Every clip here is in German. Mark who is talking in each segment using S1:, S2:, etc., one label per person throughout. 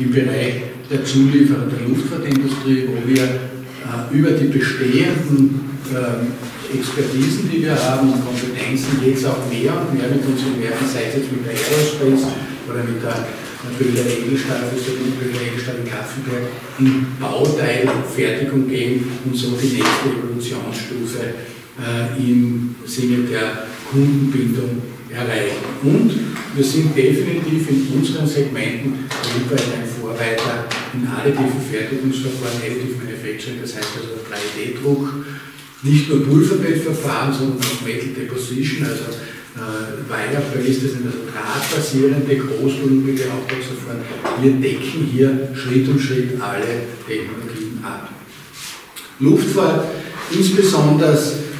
S1: im Bereich der Zulieferer der Luftfahrtindustrie, wo wir über die bestehenden Expertisen, die wir haben und Kompetenzen, jetzt auch mehr und mehr mit unseren Werken, sei es jetzt mit der Aerospace oder mit der Böhler Edelstahl, Böhler Edelstahl in Kapfenberg, in Bauteilfertigung gehen und so die nächste Evolutionsstufe im Sinne der Kundenbindung erreichen. Und wir sind definitiv in unseren Segmenten weltweit ein Vorreiter in additiven Fertigungsverfahren, Additive Manufacturing, das heißt also 3D-Druck, nicht nur Pulverbettverfahren, sondern auch Metal Deposition, also Wire-Based, das sind also drahtbasierende, großvolumige Auftragsverfahren. Wir decken hier Schritt um Schritt alle Technologien ab. Luftfahrt, insbesondere,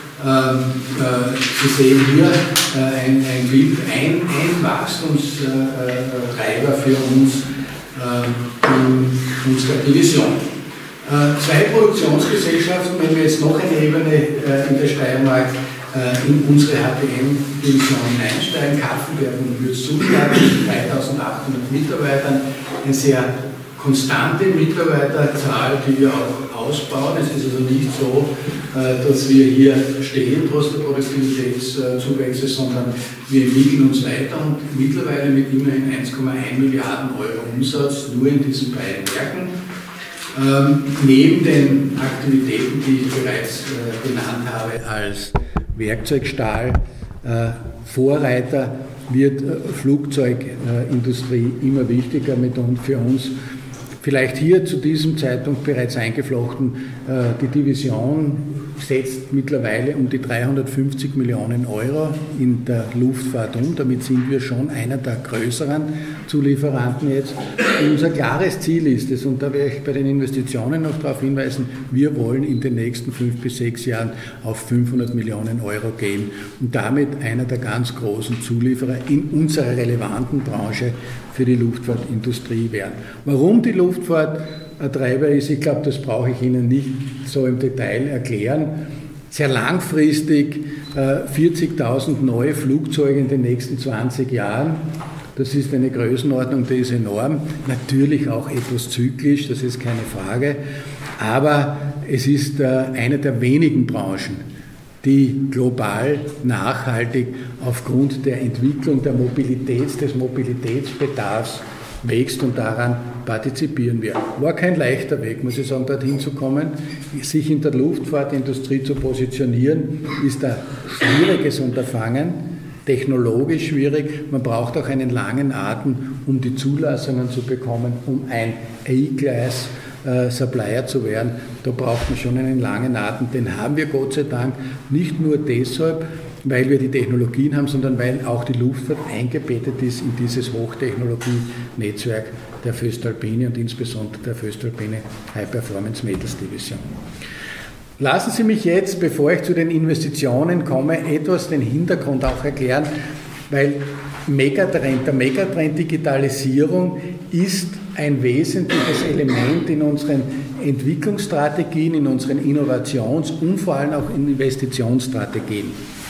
S1: Sie sehen hier ein Bild, ein Wachstumstreiber für uns in unserer Division. Zwei Produktionsgesellschaften, wenn wir jetzt noch eine Ebene in der Steiermark in unsere HPM-Division einsteigen, Kapfenberg und Würzzuschlag mit 3800 Mitarbeitern, eine sehr konstante Mitarbeiterzahl, die wir auch ausbauen. Es ist also nicht so, dass wir hier stehen trotz der Produktivitätszuwächse, sondern wir entwickeln uns weiter und mittlerweile mit immerhin 1,1 Milliarden Euro Umsatz nur in diesen beiden Werken. Neben den Aktivitäten, die ich bereits genannt habe, als Werkzeugstahl Vorreiter wird Flugzeugindustrie immer wichtiger für uns. Vielleicht hier zu diesem Zeitpunkt bereits eingeflochten, die Division setzt mittlerweile um die 350 Millionen Euro in der Luftfahrt um. Damit sind wir schon einer der größeren Zulieferanten jetzt. Und unser klares Ziel ist es, und da werde ich bei den Investitionen noch darauf hinweisen, wir wollen in den nächsten 5 bis 6 Jahren auf 500 Millionen Euro gehen und damit einer der ganz großen Zulieferer in unserer relevanten Branche für die Luftfahrtindustrie werden. Warum die Luftfahrt ein Treiber ist, ich glaube, das brauche ich Ihnen nicht so im Detail erklären. Sehr langfristig 40.000 neue Flugzeuge in den nächsten 20 Jahren. Das ist eine Größenordnung, die ist enorm. Natürlich auch etwas zyklisch, das ist keine Frage. Aber es ist eine der wenigen Branchen, die global nachhaltig aufgrund der Entwicklung des Mobilitätsbedarfs wächst und daran partizipieren wir. War kein leichter Weg, muss ich sagen, dorthin zu kommen. Sich in der Luftfahrtindustrie zu positionieren, ist ein schwieriges Unterfangen, technologisch schwierig. Man braucht auch einen langen Atem, um die Zulassungen zu bekommen, um ein A-Class Supplier zu werden. Da braucht man schon einen langen Atem. Den haben wir Gott sei Dank nicht nur deshalb, weil wir die Technologien haben, sondern weil auch die Luftfahrt eingebettet ist in dieses Hochtechnologie-Netzwerk der Voestalpine und insbesondere der Voestalpine High Performance Metals Division. Lassen Sie mich jetzt, bevor ich zu den Investitionen komme, etwas den Hintergrund auch erklären, weil der Megatrend Digitalisierung ist ein wesentliches Element in unseren Entwicklungsstrategien, in unseren Innovations- und vor allem auch in Investitionsstrategien.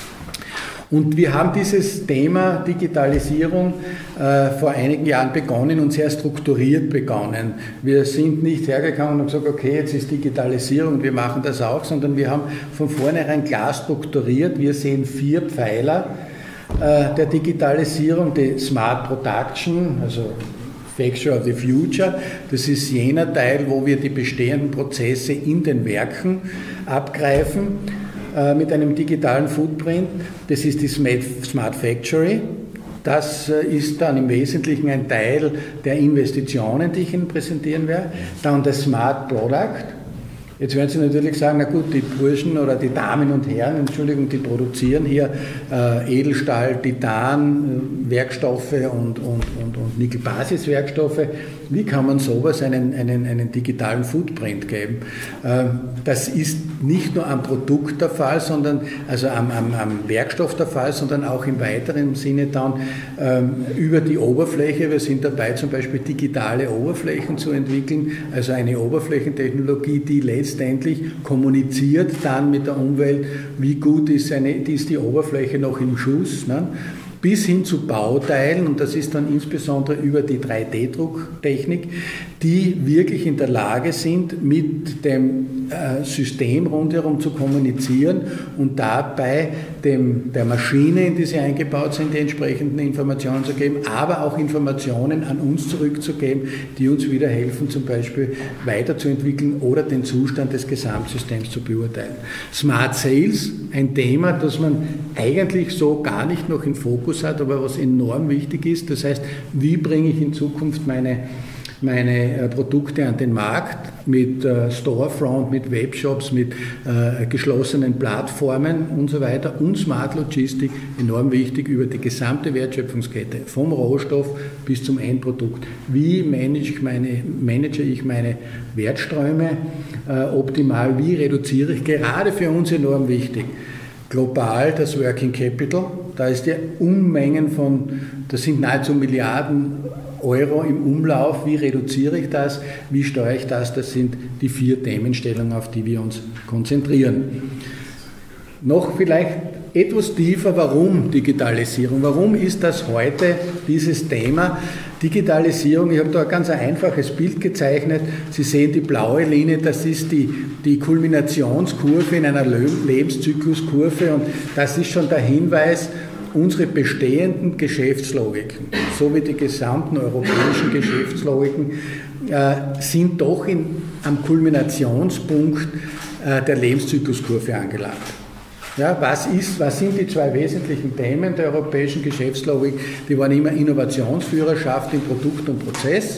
S1: Und wir haben dieses Thema Digitalisierung vor einigen Jahren begonnen und sehr strukturiert begonnen. Wir sind nicht hergekommen und gesagt, okay, jetzt ist Digitalisierung und wir machen das auch, sondern wir haben von vornherein klar strukturiert. Wir sehen 4 Pfeiler der Digitalisierung, die Smart Production, also Factory of the Future. Das ist jener Teil, wo wir die bestehenden Prozesse in den Werken abgreifen mit einem digitalen Footprint. Das ist die Smart Factory. Das ist dann im Wesentlichen ein Teil der Investitionen, die ich Ihnen präsentieren werde. Dann das Smart Product. Jetzt werden Sie natürlich sagen, na gut, die Burschen oder die Damen und Herren, Entschuldigung, die produzieren hier Edelstahl, Titan, Werkstoffe und Nickel-Basis-Werkstoffe. Wie kann man sowas einen digitalen Footprint geben? Das ist nicht nur am Produkt der Fall, sondern also am Werkstoff der Fall, sondern auch im weiteren Sinne dann über die Oberfläche. Wir sind dabei, zum Beispiel digitale Oberflächen zu entwickeln, also eine Oberflächentechnologie, die letztendlich kommuniziert dann mit der Umwelt, wie gut ist die Oberfläche noch im Schuss. Ne? bis hin zu Bauteilen, und das ist dann insbesondere über die 3D-Drucktechnik, die wirklich in der Lage sind, mit dem System rundherum zu kommunizieren und dabei der Maschine, in die sie eingebaut sind, die entsprechenden Informationen zu geben, aber auch Informationen an uns zurückzugeben, die uns wieder helfen, zum Beispiel weiterzuentwickeln oder den Zustand des Gesamtsystems zu beurteilen. Smart Sales, ein Thema, das man eigentlich so gar nicht noch im Fokus hat, aber was enorm wichtig ist. Das heißt, wie bringe ich in Zukunft meine Produkte an den Markt mit Storefront, mit Webshops, mit geschlossenen Plattformen und so weiter, und Smart Logistik, enorm wichtig, über die gesamte Wertschöpfungskette, vom Rohstoff bis zum Endprodukt. Wie manage ich meine Wertströme optimal, wie reduziere ich, gerade für uns enorm wichtig, global das Working Capital, da ist ja Unmengen das sind nahezu Milliarden Euro im Umlauf, wie reduziere ich das, wie steuere ich das, das sind die 4 Themenstellungen, auf die wir uns konzentrieren. Noch vielleicht etwas tiefer, warum Digitalisierung? Warum ist das heute dieses Thema? Digitalisierung, ich habe da ein ganz einfaches Bild gezeichnet. Sie sehen die blaue Linie, das ist die Kulminationskurve in einer Lebenszykluskurve, und das ist schon der Hinweis, unsere bestehenden Geschäftslogiken, so wie die gesamten europäischen Geschäftslogiken, sind doch am Kulminationspunkt der Lebenszykluskurve angelangt. Ja, was sind die 2 wesentlichen Themen der europäischen Geschäftslogik? Die waren immer Innovationsführerschaft in Produkt und Prozess,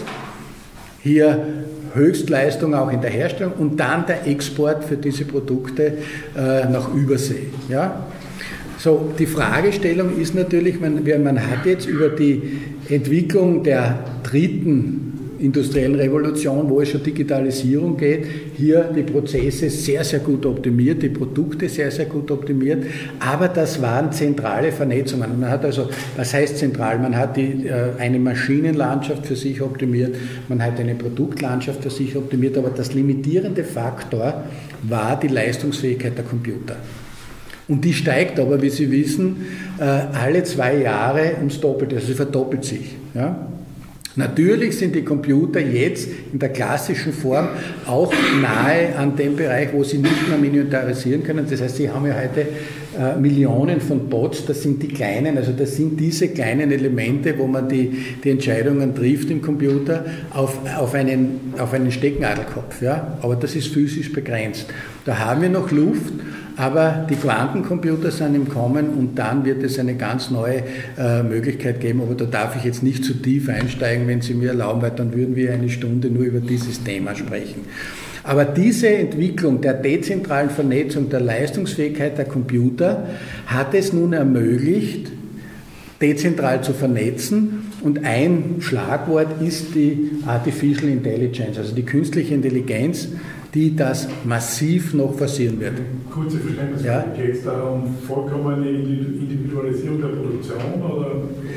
S1: hier Höchstleistung auch in der Herstellung und dann der Export für diese Produkte nach Übersee. Ja? So, die Fragestellung ist natürlich, man hat jetzt über die Entwicklung der 3. industriellen Revolution, wo es schon Digitalisierung geht, hier die Prozesse sehr, sehr gut optimiert, die Produkte sehr, sehr gut optimiert, aber das waren zentrale Vernetzungen. Man hat also, was heißt zentral? Man hat eine Maschinenlandschaft für sich optimiert, man hat eine Produktlandschaft für sich optimiert, aber das limitierende Faktor war die Leistungsfähigkeit der Computer. Und die steigt aber, wie Sie wissen, alle 2 Jahre ums Doppelte, also sie verdoppelt sich. Ja? Natürlich sind die Computer jetzt in der klassischen Form auch nahe an dem Bereich, wo sie nicht mehr miniaturisieren können. Das heißt, Sie haben ja heute Millionen von Bots, das sind die kleinen, also das sind diese kleinen Elemente, wo man die Entscheidungen trifft im Computer auf einen Stecknadelkopf. Ja? Aber das ist physisch begrenzt. Da haben wir noch Luft. Aber die Quantencomputer sind im Kommen, und dann wird es eine ganz neue Möglichkeit geben. Aber da darf ich jetzt nicht zu tief einsteigen, wenn Sie mir erlauben, weil dann würden wir eine Stunde nur über dieses Thema sprechen. Aber diese Entwicklung der dezentralen Vernetzung, der Leistungsfähigkeit der Computer hat es nun ermöglicht, dezentral zu vernetzen. Und ein Schlagwort ist die Artificial Intelligence, also die künstliche Intelligenz, die das massiv noch forcieren wird.
S2: Kurze Verständnisfrage, ja? Geht es da um vollkommene Individualisierung der Produktion? Oder?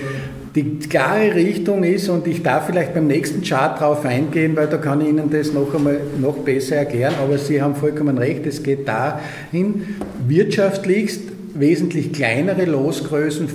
S1: Die klare Richtung ist, und ich darf vielleicht beim nächsten Chart darauf eingehen, weil da kann ich Ihnen das noch besser erklären, aber Sie haben vollkommen recht, es geht dahin, wirtschaftlichst wesentlich kleinere Losgrößen,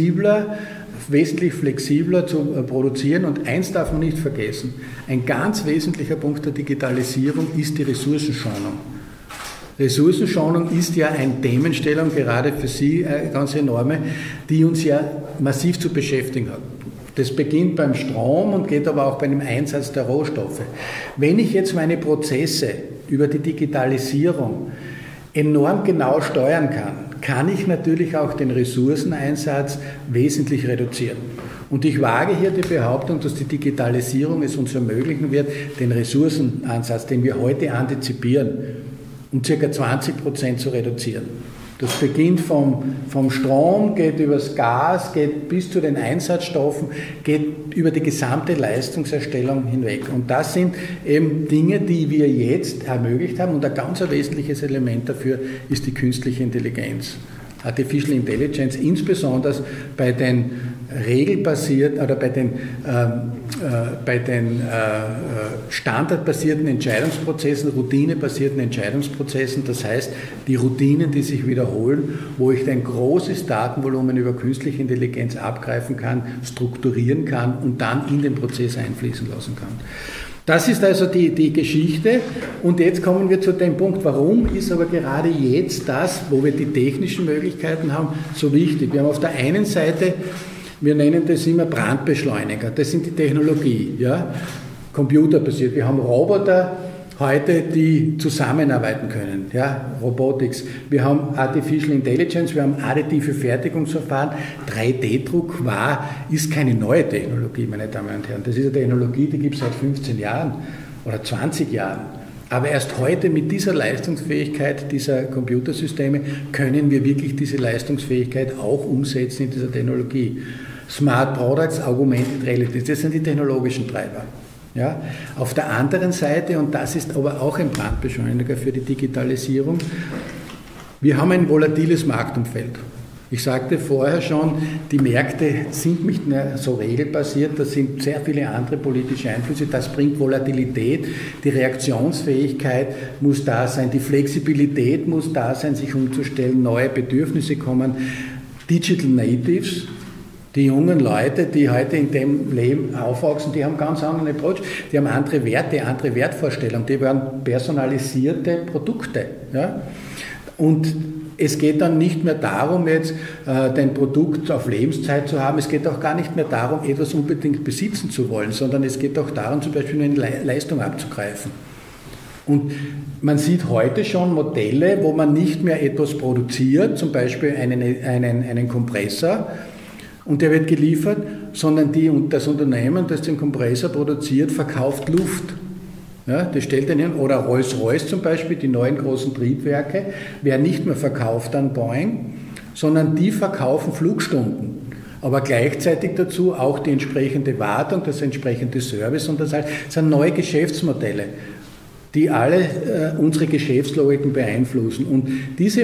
S1: wesentlich flexibler zu produzieren. Und eins darf man nicht vergessen, ein ganz wesentlicher Punkt der Digitalisierung ist die Ressourcenschonung. Ressourcenschonung ist ja eine Themenstellung, gerade für Sie ganz enorme, die uns ja massiv zu beschäftigen hat. Das beginnt beim Strom und geht aber auch bei dem Einsatz der Rohstoffe. Wenn ich jetzt meine Prozesse über die Digitalisierung enorm genau steuern kann ich natürlich auch den Ressourceneinsatz wesentlich reduzieren. Und ich wage hier die Behauptung, dass die Digitalisierung es uns ermöglichen wird, den Ressourcenansatz, den wir heute antizipieren, um ca. 20% zu reduzieren. Das beginnt vom Strom, geht übers Gas, geht bis zu den Einsatzstoffen, geht über die gesamte Leistungserstellung hinweg. Und das sind eben Dinge, die wir jetzt ermöglicht haben. Und ein ganz wesentliches Element dafür ist die künstliche Intelligenz. Artificial Intelligence, insbesondere bei den regelbasierten oder bei den standardbasierten Entscheidungsprozessen, routinebasierten Entscheidungsprozessen, das heißt die Routinen, die sich wiederholen, wo ich ein großes Datenvolumen über künstliche Intelligenz abgreifen kann, strukturieren kann und dann in den Prozess einfließen lassen kann. Das ist also die Geschichte, und jetzt kommen wir zu dem Punkt, warum ist aber gerade jetzt das, wo wir die technischen Möglichkeiten haben, so wichtig. Wir haben auf der einen Seite, wir nennen das immer Brandbeschleuniger, das sind die Technologie, ja? Computerbasiert. Wir haben Roboter heute, die zusammenarbeiten können, ja? Robotics. Wir haben Artificial Intelligence, wir haben additive Fertigungsverfahren. 3D-Druck ist keine neue Technologie, meine Damen und Herren. Das ist eine Technologie, die gibt es seit 15 Jahren oder 20 Jahren. Aber erst heute mit dieser Leistungsfähigkeit dieser Computersysteme können wir wirklich diese Leistungsfähigkeit auch umsetzen in dieser Technologie. Smart Products, Augmented Reality, das sind die technologischen Treiber. Ja? Auf der anderen Seite, und das ist aber auch ein Brandbeschleuniger für die Digitalisierung, wir haben ein volatiles Marktumfeld. Ich sagte vorher schon, die Märkte sind nicht mehr so regelbasiert, das sind sehr viele andere politische Einflüsse, das bringt Volatilität, die Reaktionsfähigkeit muss da sein, die Flexibilität muss da sein, sich umzustellen, neue Bedürfnisse kommen, Digital Natives, die jungen Leute, die heute in dem Leben aufwachsen, die haben ganz anderen Approach, die haben andere Werte, andere Wertvorstellungen, die werden personalisierte Produkte. Ja? Und es geht dann nicht mehr darum, jetzt dein Produkt auf Lebenszeit zu haben, es geht auch gar nicht mehr darum, etwas unbedingt besitzen zu wollen, sondern es geht auch darum, zum Beispiel eine Leistung abzugreifen. Und man sieht heute schon Modelle, wo man nicht mehr etwas produziert, zum Beispiel einen Kompressor, und der wird geliefert, sondern das Unternehmen, das den Kompressor produziert, verkauft Luft. Ja, das stellt den hin. Oder Rolls-Royce zum Beispiel, die neuen großen Triebwerke, werden nicht mehr verkauft an Boeing, sondern die verkaufen Flugstunden. Aber gleichzeitig dazu auch die entsprechende Wartung, das entsprechende Service und das sind neue Geschäftsmodelle, die alle unsere Geschäftslogiken beeinflussen. Und diese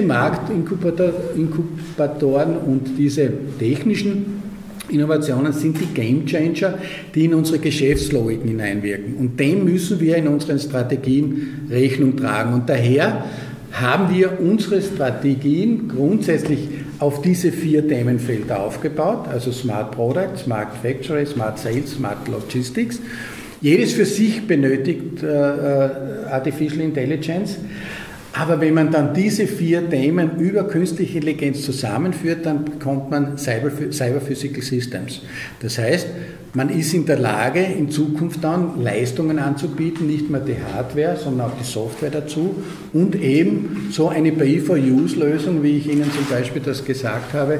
S1: Marktinkubatoren und diese technischen Innovationen sind die Gamechanger, die in unsere Geschäftslogiken hineinwirken. Und dem müssen wir in unseren Strategien Rechnung tragen. Und daher haben wir unsere Strategien grundsätzlich auf diese 4 Themenfelder aufgebaut, also Smart Product, Smart Factory, Smart Sales, Smart Logistics. Jedes für sich benötigt Artificial Intelligence, aber wenn man dann diese 4 Themen über künstliche Intelligenz zusammenführt, dann bekommt man Cyber Physical Systems. Das heißt, man ist in der Lage, in Zukunft dann Leistungen anzubieten, nicht mehr die Hardware, sondern auch die Software dazu und eben so eine Pay-for-Use-Lösung, wie ich Ihnen zum Beispiel das gesagt habe,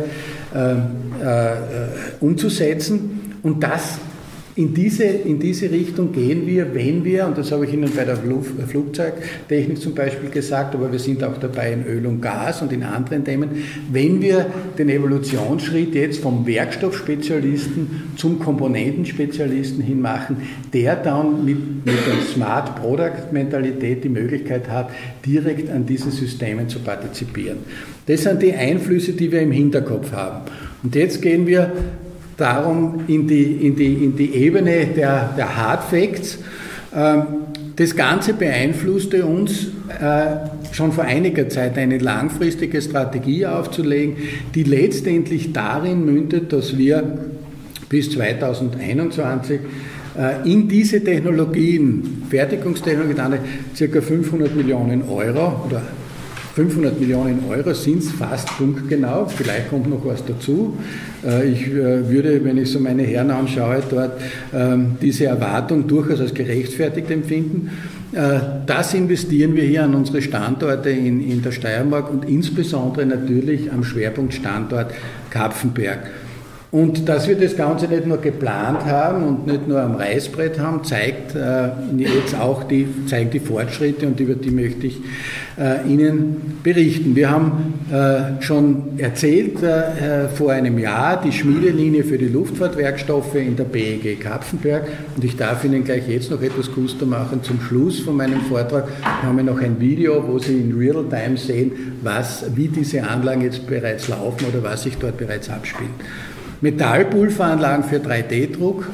S1: umzusetzen. Und das in diese Richtung gehen wir, wenn wir, und das habe ich Ihnen bei der Flugzeugtechnik zum Beispiel gesagt, aber wir sind auch dabei in Öl und Gas und in anderen Themen, wenn wir den Evolutionsschritt jetzt vom Werkstoffspezialisten zum Komponentenspezialisten hin machen, der dann mit der Smart Product Mentalität die Möglichkeit hat, direkt an diesen Systemen zu partizipieren. Das sind die Einflüsse, die wir im Hinterkopf haben. Und jetzt gehen wir darum in die Ebene der Hard Facts. Das Ganze beeinflusste uns schon vor einiger Zeit, eine langfristige Strategie aufzulegen, die letztendlich darin mündet, dass wir bis 2021 in diese Technologien, Fertigungstechnologien, ca. 500 Millionen Euro oder 500 Millionen Euro sind es fast punktgenau, vielleicht kommt noch was dazu. Ich würde, wenn ich so meine Herren anschaue, dort diese Erwartung durchaus als gerechtfertigt empfinden. Das investieren wir hier an unsere Standorte in der Steiermark und insbesondere natürlich am Schwerpunktstandort Kapfenberg. Und dass wir das Ganze nicht nur geplant haben und nicht nur am Reißbrett haben, zeigt jetzt auch die Fortschritte, und über die möchte ich Ihnen berichten. Wir haben schon erzählt vor einem Jahr die Schmiedelinie für die Luftfahrtwerkstoffe in der BEG Kapfenberg, und ich darf Ihnen gleich jetzt noch etwas Gusto machen zum Schluss von meinem Vortrag. Wir haben noch ein Video, wo Sie in Real-Time sehen, wie diese Anlagen jetzt bereits laufen oder was sich dort bereits abspielt. Metallpulveranlagen für 3D-Druck.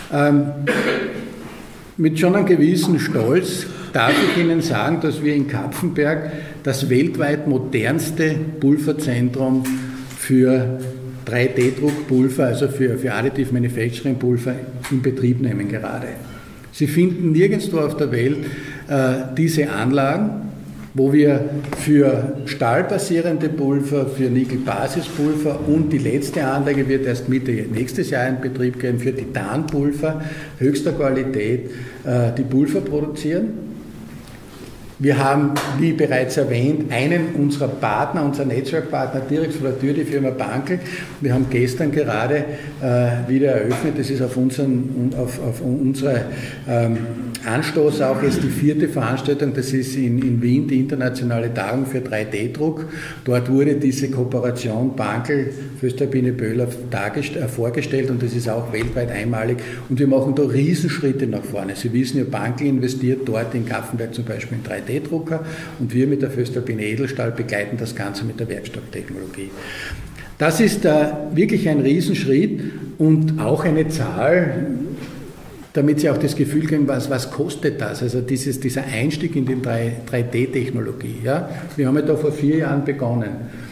S1: Mit schon einem gewissen Stolz darf ich Ihnen sagen, dass wir in Kapfenberg das weltweit modernste Pulverzentrum für 3D-Druckpulver, also für Additive Manufacturing Pulver, in Betrieb nehmen gerade. Sie finden nirgendwo auf der Welt diese Anlagen, wo wir für stahlbasierende Pulver, für Nickel-Basispulver und die letzte Anlage wird erst Mitte nächstes Jahr in Betrieb gehen, für Titanpulver höchster Qualität die Pulver produzieren. Wir haben, wie bereits erwähnt, einen unserer Partner, unser Netzwerkpartner direkt vor der Tür, die Firma Bankel. Wir haben gestern gerade wieder eröffnet, das ist auf unsere Anstoß auch jetzt die 4. Veranstaltung, das ist in Wien die internationale Tagung für 3D-Druck. Dort wurde diese Kooperation Bankel, voestalpine Böhler vorgestellt und das ist auch weltweit einmalig und wir machen da Riesenschritte nach vorne. Sie wissen ja, Bankel investiert dort in Kapfenberg zum Beispiel in 3D-Drucker und wir mit der voestalpine Edelstahl begleiten das Ganze mit der Werkstofftechnologie. Das ist wirklich ein Riesenschritt und auch eine Zahl, damit Sie auch das Gefühl kriegen, was kostet das? Also dieser Einstieg in die 3D-Technologie. Ja? Wir haben ja da vor 4 Jahren begonnen.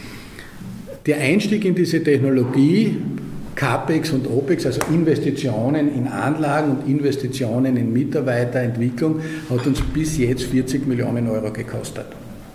S1: Der Einstieg in diese Technologie, CAPEX und OPEX, also Investitionen in Anlagen und Investitionen in Mitarbeiterentwicklung, hat uns bis jetzt 40 Millionen Euro gekostet.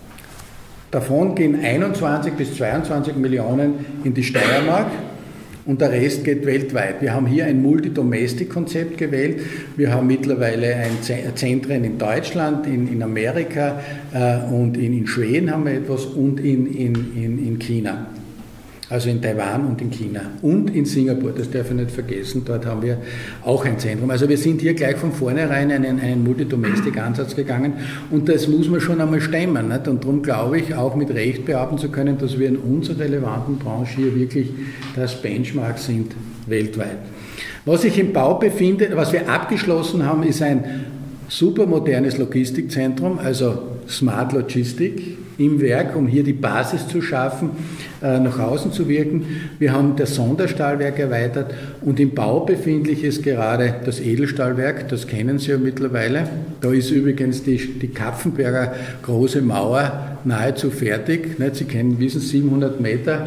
S1: Davon gehen 21 bis 22 Millionen in die Steiermark. Und der Rest geht weltweit. Wir haben hier ein Multi-Domestic-Konzept gewählt. Wir haben mittlerweile Zentren in Deutschland, in Amerika und in Schweden haben wir etwas und in China. Also in Taiwan und in China und in Singapur, das darf ich nicht vergessen, dort haben wir auch ein Zentrum. Also wir sind hier gleich von vornherein einen Multi-Domestic-Ansatz gegangen und das muss man schon einmal stemmen. Nicht? Und darum glaube ich, auch mit Recht behaupten zu können, dass wir in unserer relevanten Branche hier wirklich das Benchmark sind weltweit. Was sich im Bau befindet, was wir abgeschlossen haben, ist ein supermodernes Logistikzentrum, also Smart Logistik im Werk, um hier die Basis zu schaffen, nach außen zu wirken. Wir haben das Sonderstahlwerk erweitert und im Bau befindlich ist gerade das Edelstahlwerk, das kennen Sie ja mittlerweile. Da ist übrigens die Kapfenberger große Mauer nahezu fertig. Sie wissen, 700 Meter,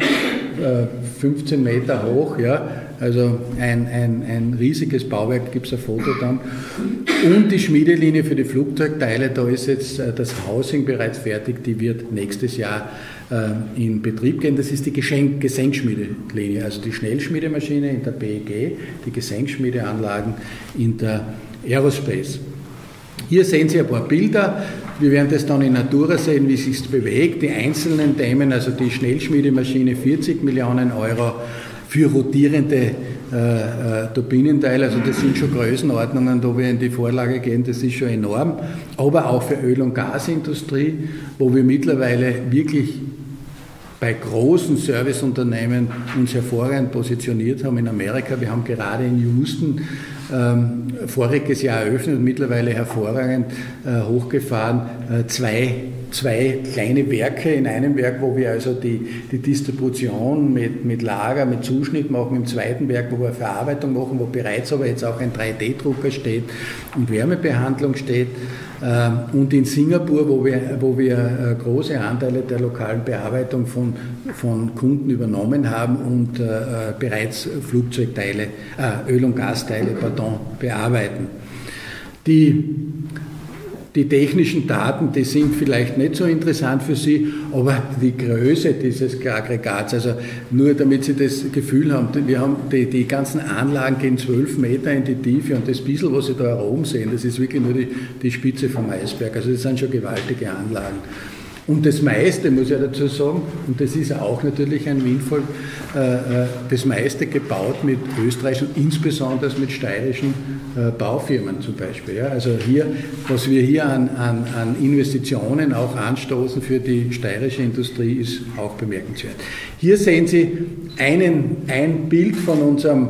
S1: 15 Meter hoch, ja. Also ein riesiges Bauwerk, gibt es ein Foto dann. Und die Schmiedelinie für die Flugzeugteile, da ist jetzt das Housing bereits fertig, die wird nächstes Jahr in Betrieb gehen. Das ist die Gesenkschmiedelinie, also die Schnellschmiedemaschine in der BEG, die Gesenkschmiedeanlagen in der Aerospace. Hier sehen Sie ein paar Bilder. Wir werden das dann in Natura sehen, wie es sich bewegt. Die einzelnen Themen, also die Schnellschmiedemaschine 40 Millionen Euro, für rotierende Turbinenteile, also das sind schon Größenordnungen, wo wir in die Vorlage gehen, das ist schon enorm, aber auch für Öl- und Gasindustrie, wo wir mittlerweile wirklich bei großen Serviceunternehmen uns hervorragend positioniert haben in Amerika. Wir haben gerade in Houston voriges Jahr eröffnet und mittlerweile hervorragend hochgefahren, zwei kleine Werke in einem Werk, wo wir also die Distribution mit Lager, mit Zuschnitt machen, im zweiten Werk, wo wir Verarbeitung machen, wo bereits aber jetzt auch ein 3D-Drucker steht und Wärmebehandlung steht. Und in Singapur, wo wir große Anteile der lokalen Bearbeitung von Kunden übernommen haben und bereits Flugzeugteile, Öl- und Gasteile, bearbeiten. Die technischen Daten, die sind vielleicht nicht so interessant für Sie, aber die Größe dieses Aggregats, also nur damit Sie das Gefühl haben, wir haben die ganzen Anlagen gehen 12 Meter in die Tiefe und das bisschen, was Sie da oben sehen, das ist wirklich nur die Spitze vom Eisberg, also das sind schon gewaltige Anlagen. Und das meiste, muss ich ja dazu sagen, und das ist auch natürlich ein Windfall, das meiste gebaut mit österreichischen, insbesondere mit steirischen Baufirmen zum Beispiel. Ja. Also hier, was wir hier an Investitionen auch anstoßen für die steirische Industrie, ist auch bemerkenswert. Hier sehen Sie ein Bild von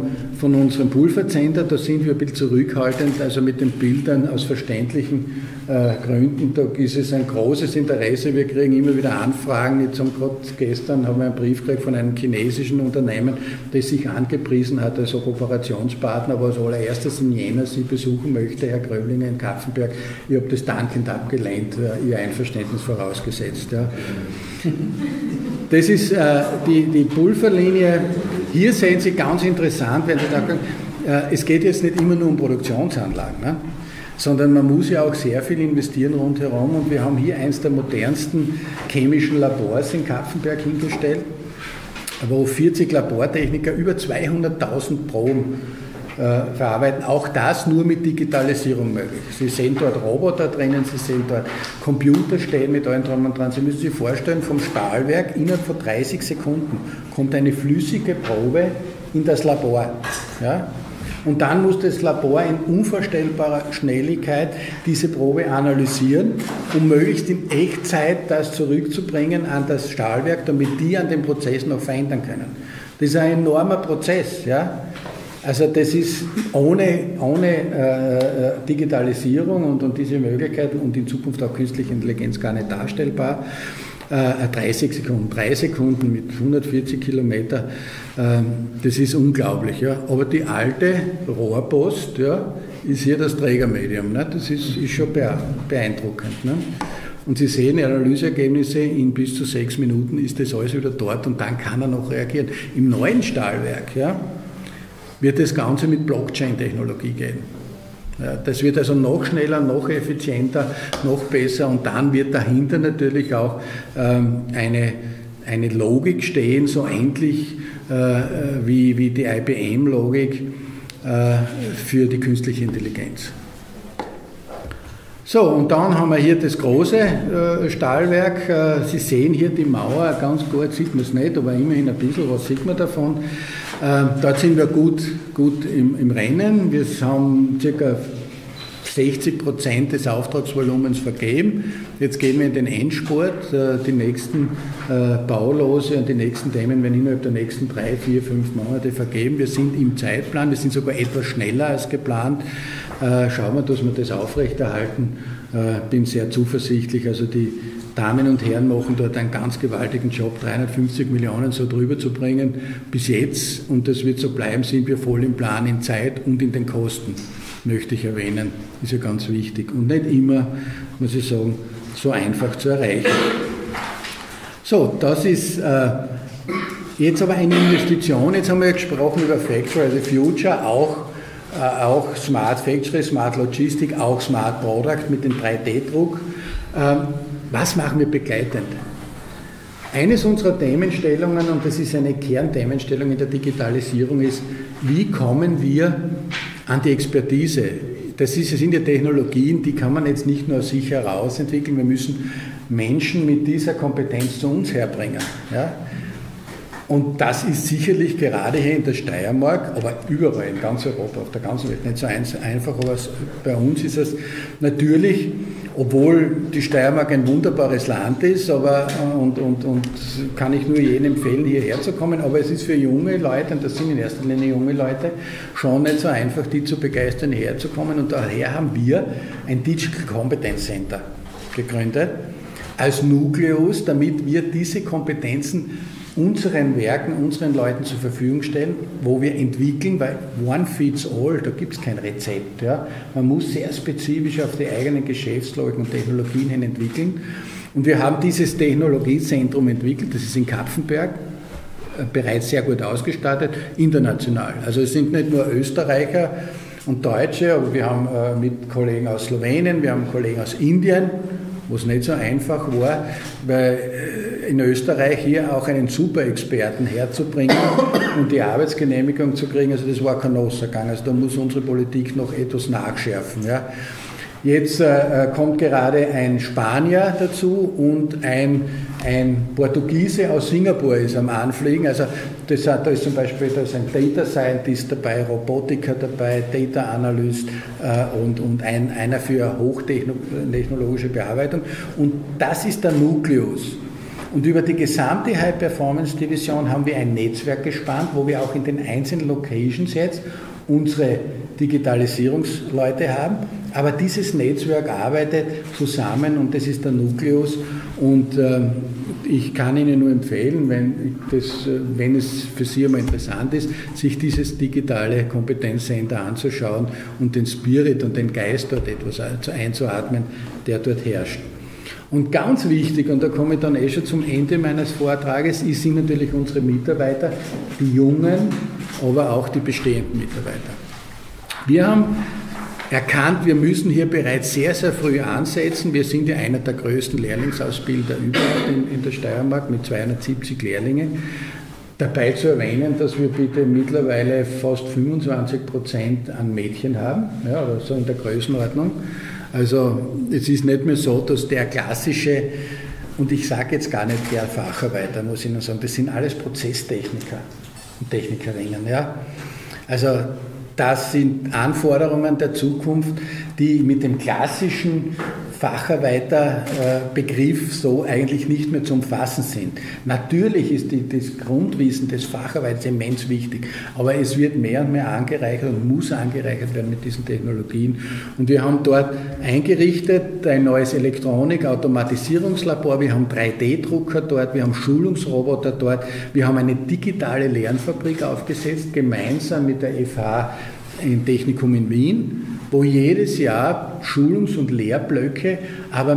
S1: von unserem Pulverzender, da sind wir ein bisschen zurückhaltend, also mit den Bildern aus verständlichen Gründen. Da ist es ein großes Interesse, wir kriegen immer wieder Anfragen. Jetzt gerade gestern haben wir einen Brief gekriegt von einem chinesischen Unternehmen, das sich angepriesen hat als Kooperationspartner, aber als allererstes in Jena Sie besuchen möchte, Herr Gröblinger in Kapfenberg. Ich habe das dankend abgelehnt, Ihr Einverständnis vorausgesetzt. Ja. Das ist die Pulverlinie. Hier sehen Sie ganz interessant, wenn Sie sagen, es geht jetzt nicht immer nur um Produktionsanlagen, ne? Sondern man muss ja auch sehr viel investieren rundherum und wir haben hier eines der modernsten chemischen Labors in Kapfenberg hingestellt, wo 40 Labortechniker über 200.000 Proben verarbeiten. Auch das nur mit Digitalisierung möglich. Sie sehen dort Roboter drinnen, Sie sehen dort Computer stehen mit allen drum und dran. Sie müssen sich vorstellen, vom Stahlwerk innerhalb von 30 Sekunden kommt eine flüssige Probe in das Labor. Ja? Und dann muss das Labor in unvorstellbarer Schnelligkeit diese Probe analysieren, um möglichst in Echtzeit das zurückzubringen an das Stahlwerk, damit die an dem Prozess noch verändern können. Das ist ein enormer Prozess. Ja? Also das ist ohne Digitalisierung und diese Möglichkeiten und in Zukunft auch künstliche Intelligenz gar nicht darstellbar. 3 Sekunden mit 140 Kilometer, das ist unglaublich. Ja. Aber die alte Rohrpost, ja, ist hier das Trägermedium. Ne. Das ist schon beeindruckend. Ne. Und Sie sehen Analyseergebnisse, in bis zu 6 Minuten ist das alles wieder dort und dann kann er noch reagieren. Im neuen Stahlwerk, ja, wird das Ganze mit Blockchain-Technologie gehen. Ja, das wird also noch schneller, noch effizienter, noch besser und dann wird dahinter natürlich auch eine Logik stehen, so ähnlich wie die IBM-Logik für die künstliche Intelligenz. So, und dann haben wir hier das große Stahlwerk. Sie sehen hier die Mauer, ganz gut sieht man es nicht, aber immerhin ein bisschen, was sieht man davon. Dort sind wir gut im Rennen. Wir haben ca. 60% des Auftragsvolumens vergeben. Jetzt gehen wir in den Endspurt. Die nächsten Baulose und die nächsten Themen werden innerhalb der nächsten 3, 4, 5 Monate vergeben. Wir sind im Zeitplan, wir sind sogar etwas schneller als geplant. Schauen wir, dass wir das aufrechterhalten. Bin sehr zuversichtlich. Also die Damen und Herren machen dort einen ganz gewaltigen Job, 350 Millionen so drüber zu bringen. Bis jetzt, und das wird so bleiben, sind wir voll im Plan in Zeit und in den Kosten, möchte ich erwähnen. Ist ja ganz wichtig. Und nicht immer, muss ich sagen, so einfach zu erreichen. So, das ist jetzt aber eine Investition. Jetzt haben wir gesprochen über Factory of the Future, auch Smart Factory, Smart Logistik, auch Smart Product mit dem 3D-Druck. Was machen wir begleitend? Eines unserer Themenstellungen, und das ist eine Kernthemenstellung in der Digitalisierung, ist, wie kommen wir an die Expertise? Das sind ja Technologien, die kann man jetzt nicht nur aus sich heraus entwickeln, wir müssen Menschen mit dieser Kompetenz zu uns herbringen. Ja? Und das ist sicherlich gerade hier in der Steiermark, aber überall in ganz Europa, auf der ganzen Welt nicht so einfach, aber bei uns ist es natürlich, obwohl die Steiermark ein wunderbares Land ist, aber, und kann ich nur jedem empfehlen, hierher zu kommen, aber es ist für junge Leute, und das sind in erster Linie junge Leute, schon nicht so einfach, die zu begeistern, hierher zu kommen. Und daher haben wir ein Digital Competence Center gegründet, als Nukleus, damit wir diese Kompetenzen unseren Werken, unseren Leuten zur Verfügung stellen, wo wir entwickeln, weil one fits all, da gibt es kein Rezept. Ja. Man muss sehr spezifisch auf die eigenen Geschäftslogiken und Technologien hin entwickeln. Und wir haben dieses Technologiezentrum entwickelt, das ist in Kapfenberg, bereits sehr gut ausgestattet, international. Also es sind nicht nur Österreicher und Deutsche, aber wir haben mit Kollegen aus Slowenien, wir haben Kollegen aus Indien, wo es nicht so einfach war, weil in Österreich hier auch einen Superexperten herzubringen und die Arbeitsgenehmigung zu kriegen, also das war kein Lossergang, also da muss unsere Politik noch etwas nachschärfen. Ja. Jetzt kommt gerade ein Spanier dazu und ein Portugiese aus Singapur ist am Anfliegen. Also da ist zum Beispiel ein Data Scientist dabei, Robotiker dabei, Data Analyst und einer für hochtechnologische Bearbeitung. Und das ist der Nukleus.
S3: Und über die gesamte High-Performance-Division haben wir ein Netzwerk gespannt, wo wir auch in den einzelnen Locations jetzt unsere Digitalisierungsleute haben. Aber dieses Netzwerk arbeitet zusammen und das ist der Nukleus. Und ich kann Ihnen nur empfehlen, wenn es für Sie einmal interessant ist, sich dieses digitale Kompetenzcenter anzuschauen und den Spirit und den Geist dort etwas einzuatmen, der dort herrscht. Und ganz wichtig, und da komme ich dann schon zum Ende meines Vortrages, sind natürlich unsere Mitarbeiter, die jungen, aber auch die bestehenden Mitarbeiter. Wir haben erkannt, wir müssen hier bereits sehr, sehr früh ansetzen. Wir sind ja einer der größten Lehrlingsausbilder überhaupt in der Steiermark mit 270 Lehrlingen. Dabei zu erwähnen, dass wir bitte mittlerweile fast 25% an Mädchen haben, ja, oder so in der Größenordnung. Also es ist nicht mehr so, dass der klassische, und ich sage jetzt gar nicht der Facharbeiter, muss ich nur sagen, das sind alles Prozesstechniker und Technikerinnen. Ja. Also das sind Anforderungen der Zukunft, die mit dem klassischen Facharbeiterbegriff so eigentlich nicht mehr zu umfassen sind. Natürlich ist das Grundwissen des Facharbeiters immens wichtig, aber es wird mehr und mehr angereichert und muss angereichert werden mit diesen Technologien. Und wir haben dort eingerichtet ein neues Elektronik-Automatisierungslabor, wir haben 3D-Drucker dort, wir haben Schulungsroboter dort, wir haben eine digitale Lernfabrik aufgesetzt, gemeinsam mit der FH im Technikum in Wien, wo jedes Jahr Schulungs- und Lehrblöcke, aber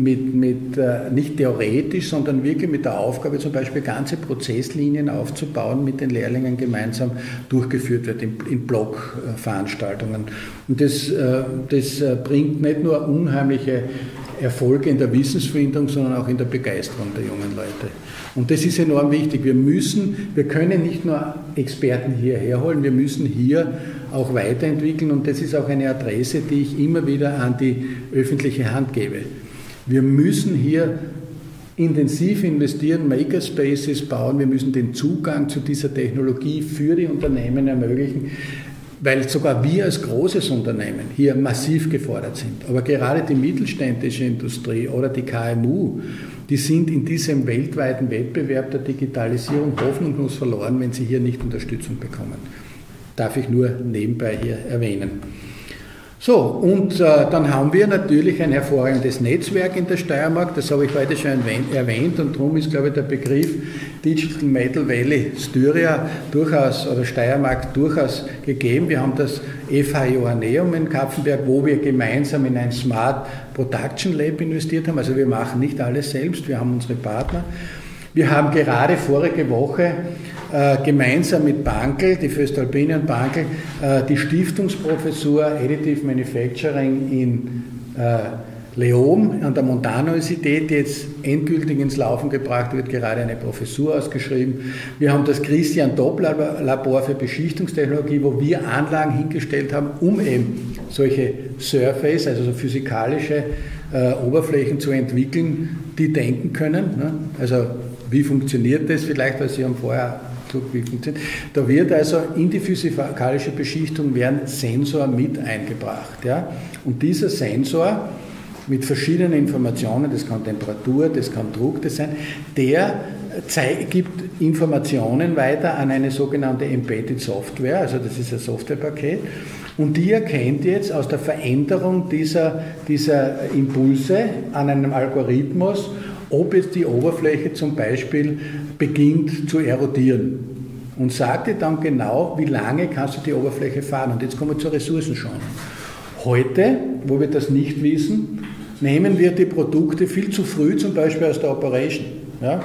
S3: nicht theoretisch, sondern wirklich mit der Aufgabe, zum Beispiel ganze Prozesslinien aufzubauen, mit den Lehrlingen gemeinsam durchgeführt wird in Blockveranstaltungen. Und das bringt nicht nur unheimliche Erfolge in der Wissensfindung, sondern auch in der Begeisterung der jungen Leute. Und das ist enorm wichtig. Wir können nicht nur Experten hierher holen, wir müssen hier auch weiterentwickeln und das ist auch eine Adresse, die ich immer wieder an die öffentliche Hand gebe. Wir müssen hier intensiv investieren, Makerspaces bauen, wir müssen den Zugang zu dieser Technologie für die Unternehmen ermöglichen, weil sogar wir als großes Unternehmen hier massiv gefordert sind. Aber gerade die mittelständische Industrie oder die KMU, die sind in diesem weltweiten Wettbewerb der Digitalisierung hoffnungslos verloren, wenn sie hier nicht Unterstützung bekommen. Darf ich nur nebenbei hier erwähnen. So, und dann haben wir natürlich ein hervorragendes Netzwerk in der Steiermark, das habe ich heute schon erwähnt und darum ist, glaube ich, der Begriff Digital Metal Valley Styria durchaus, oder Steiermark durchaus gegeben. Wir haben das FH Johanneum in Kapfenberg, wo wir gemeinsam in ein Smart Production Lab investiert haben, also wir machen nicht alles selbst, wir haben unsere Partner. Wir haben gerade vorige Woche gemeinsam mit Bankel, die Voestalpine und Bankel, die Stiftungsprofessur Additive Manufacturing in Leoben an der Montanuniversität, die jetzt endgültig ins Laufen gebracht wird, gerade eine Professur ausgeschrieben. Wir haben das Christian Dopp Labor für Beschichtungstechnologie, wo wir Anlagen hingestellt haben, um eben solche Surface, also so physikalische Oberflächen zu entwickeln, die denken können. Ne? Also wie funktioniert das vielleicht, weil Sie haben vorher zurückgewickelt. Da wird also in die physikalische Beschichtung werden Sensor mit eingebracht. Ja? Und dieser Sensor mit verschiedenen Informationen, das kann Temperatur, das kann Druck, das sein, der gibt Informationen weiter an eine sogenannte Embedded Software, also das ist ein Softwarepaket, und die erkennt jetzt aus der Veränderung dieser Impulse an einem Algorithmus, ob jetzt die Oberfläche zum Beispiel beginnt zu erodieren und sagt dir dann genau, wie lange kannst du die Oberfläche fahren. Und jetzt kommen wir zur Ressourcenschonung. Heute, wo wir das nicht wissen, nehmen wir die Produkte viel zu früh zum Beispiel aus der Operation. Ja?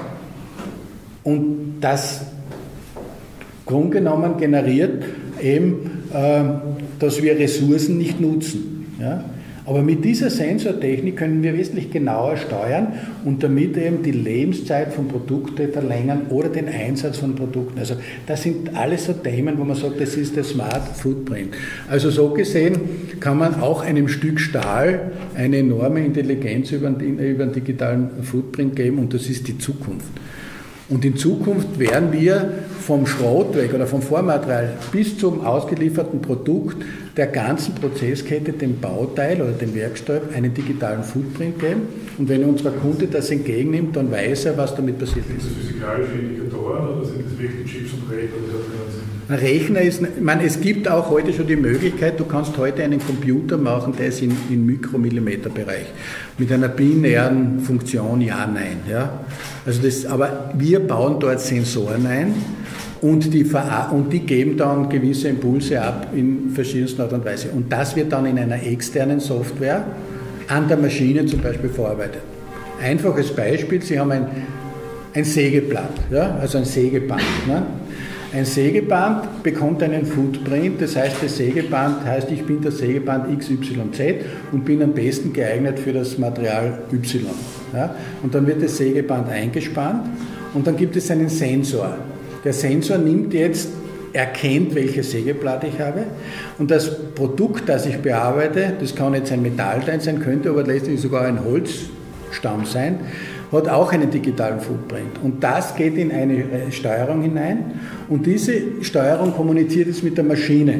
S3: Und das grundgenommen generiert eben, dass wir Ressourcen nicht nutzen. Ja? Aber mit dieser Sensortechnik können wir wesentlich genauer steuern und damit eben die Lebenszeit von Produkten verlängern oder den Einsatz von Produkten. Also das sind alles so Themen, wo man sagt, das ist der Smart Footprint. Also so gesehen kann man auch einem Stück Stahl eine enorme Intelligenz über den digitalen Footprint geben und das ist die Zukunft. Und in Zukunft werden wir vom Schrot weg oder vom Vormaterial bis zum ausgelieferten Produkt der ganzen Prozesskette, dem Bauteil oder dem Werkstoff, einen digitalen Footprint geben. Und wenn unser Kunde das entgegennimmt, dann weiß er, was damit passiert ist.
S2: Sind das physikalische Indikatoren oder sind das wirklich Chips und Rechner, die da drin sind?
S3: Ein Rechner ist, ich meine, es gibt auch heute schon die Möglichkeit, du kannst heute einen Computer machen, der ist im Mikromillimeterbereich. Mit einer binären Funktion Ja, Nein. Ja? Also aber wir bauen dort Sensoren ein und die geben dann gewisse Impulse ab in verschiedenster Art und Weise. Und das wird dann in einer externen Software an der Maschine zum Beispiel verarbeitet. Einfaches Beispiel, Sie haben ein Sägeblatt, ja? Also ein Sägeband. Ne? Ein Sägeband bekommt einen Footprint, das heißt, das Sägeband heißt, ich bin das Sägeband XYZ und bin am besten geeignet für das Material Y. Ja? Und dann wird das Sägeband eingespannt und dann gibt es einen Sensor. Der Sensor erkennt, welches Sägeblatt ich habe und das Produkt, das ich bearbeite, das kann jetzt ein Metallteil sein, könnte aber letztlich sogar ein Holzstamm sein, hat auch einen digitalen Footprint. Und das geht in eine Steuerung hinein und diese Steuerung kommuniziert es mit der Maschine.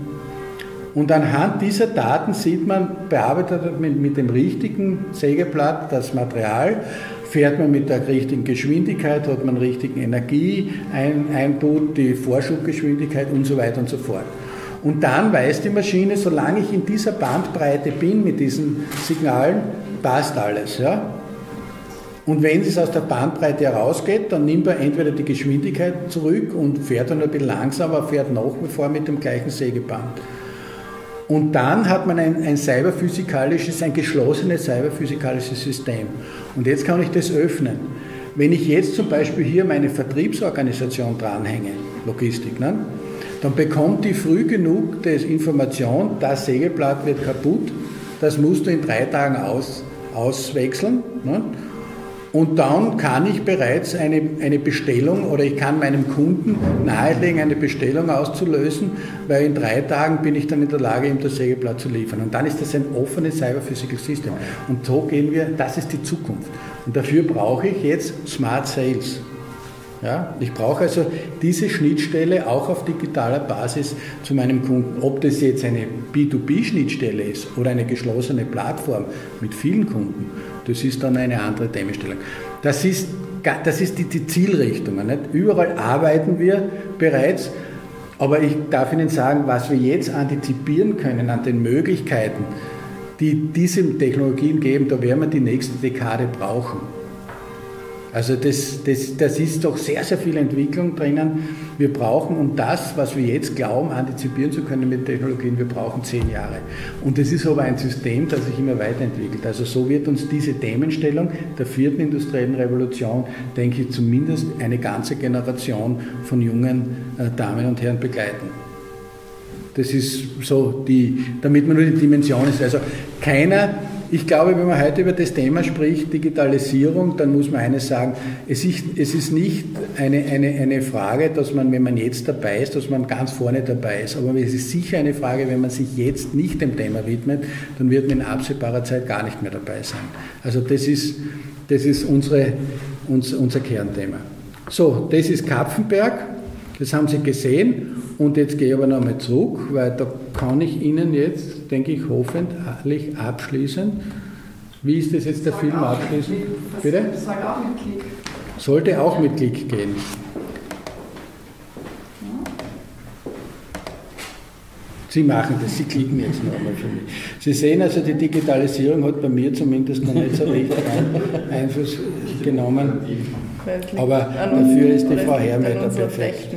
S3: Und anhand dieser Daten sieht man, bearbeitet man mit dem richtigen Sägeblatt das Material, fährt man mit der richtigen Geschwindigkeit, hat man richtigen Energieeinput, die Vorschubgeschwindigkeit und so weiter und so fort. Und dann weiß die Maschine, solange ich in dieser Bandbreite bin mit diesen Signalen, passt alles. Ja? Und wenn es aus der Bandbreite herausgeht, dann nimmt er entweder die Geschwindigkeit zurück und fährt dann ein bisschen langsamer, fährt nach wie vor mit dem gleichen Sägeband. Und dann hat man ein geschlossenes cyberphysikalisches System. Und jetzt kann ich das öffnen. Wenn ich jetzt zum Beispiel hier meine Vertriebsorganisation dranhänge, Logistik, ne, dann bekommt die früh genug die Information, das Sägeblatt wird kaputt, das musst du in 3 Tagen auswechseln. Ne? Und dann kann ich bereits eine Bestellung oder ich kann meinem Kunden nahelegen, eine Bestellung auszulösen, weil in 3 Tagen bin ich dann in der Lage, ihm das Sägeblatt zu liefern. Und dann ist das ein offenes Cyber-Physical System. Und so gehen wir, das ist die Zukunft. Und dafür brauche ich jetzt Smart Sales. Ja, ich brauche also diese Schnittstelle auch auf digitaler Basis zu meinem Kunden. Ob das jetzt eine B2B-Schnittstelle ist oder eine geschlossene Plattform mit vielen Kunden, das ist dann eine andere Themenstellung. Das ist die Zielrichtung. Nicht? Überall arbeiten wir bereits, aber ich darf Ihnen sagen, was wir jetzt antizipieren können an den Möglichkeiten, die diese Technologien geben, da werden wir die nächste Dekade brauchen. Also das ist doch sehr, sehr viel Entwicklung drinnen. Wir brauchen, um das, was wir jetzt glauben, antizipieren zu können mit Technologien, wir brauchen 10 Jahre. Und das ist aber ein System, das sich immer weiterentwickelt. Also so wird uns diese Themenstellung der 4. industriellen Revolution, denke ich, zumindest eine ganze Generation von jungen Damen und Herren begleiten. Das ist so damit man nur die Dimension ist. Also ich glaube, wenn man heute über das Thema spricht, Digitalisierung, dann muss man eines sagen, es ist nicht eine Frage, dass man, wenn man jetzt dabei ist, dass man ganz vorne dabei ist. Aber es ist sicher eine Frage, wenn man sich jetzt nicht dem Thema widmet, dann wird man in absehbarer Zeit gar nicht mehr dabei sein. Also das ist unser Kernthema. So, das ist Kapfenberg, das haben Sie gesehen. Und jetzt gehe ich aber nochmal zurück, weil da kann ich Ihnen jetzt, denke ich, hoffentlich abschließen. Wie ist das jetzt der Film abschließen? Bitte?
S4: Das soll auch mit Klick.
S3: Sollte auch mit Klick gehen. Sie machen das, Sie klicken jetzt nochmal für mich. Sie sehen also, die Digitalisierung hat bei mir zumindest noch nicht so richtig Einfluss genommen. Aber dafür ist die Frau Herrmetter perfekt.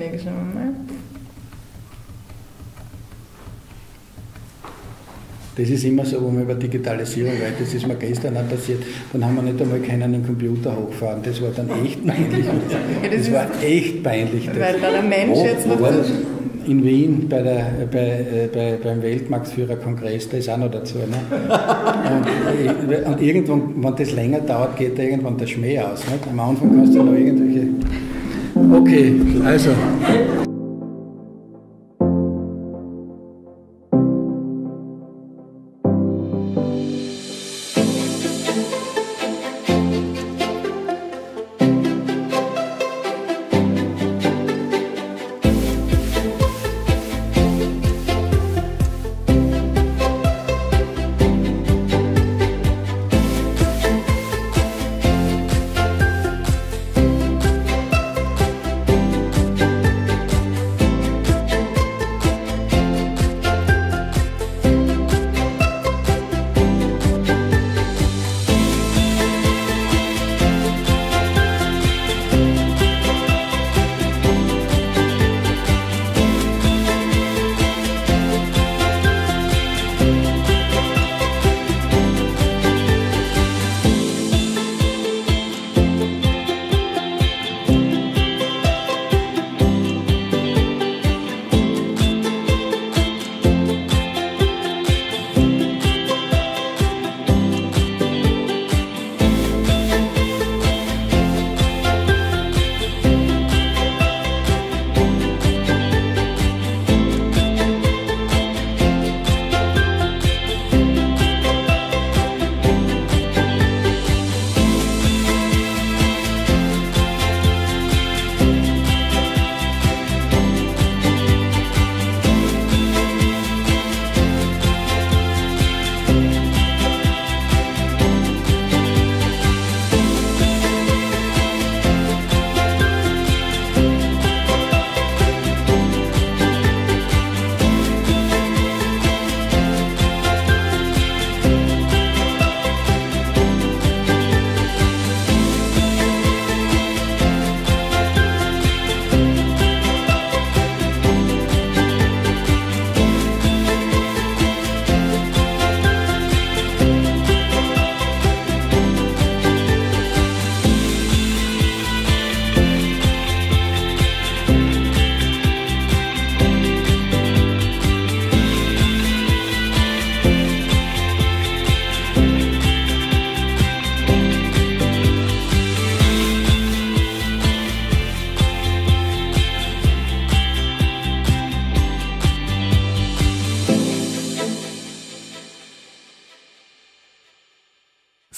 S3: Das ist immer so, wo man über Digitalisierung redet. Das ist mir gestern auch passiert. Dann haben wir nicht einmal können einen Computer hochfahren. Das war dann echt peinlich. Das war echt peinlich.
S4: Weil da der Mensch jetzt noch
S3: in Wien beim Weltmarktführerkongress, da ist auch noch dazu. Ne? Und irgendwann, wenn das länger dauert, geht da irgendwann der Schmäh aus. Nicht? Am Anfang kannst du noch irgendwelche... Okay, also...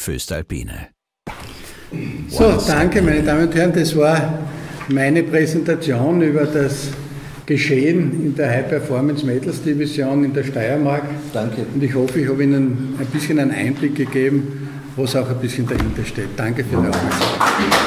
S5: voestalpine.
S3: So, danke meine Damen und Herren, das war meine Präsentation über das Geschehen in der High Performance Metals Division in der Steiermark.
S6: Danke.
S3: Und ich hoffe, ich habe Ihnen ein bisschen einen Einblick gegeben, was auch ein bisschen dahinter steht. Danke für die Aufmerksamkeit.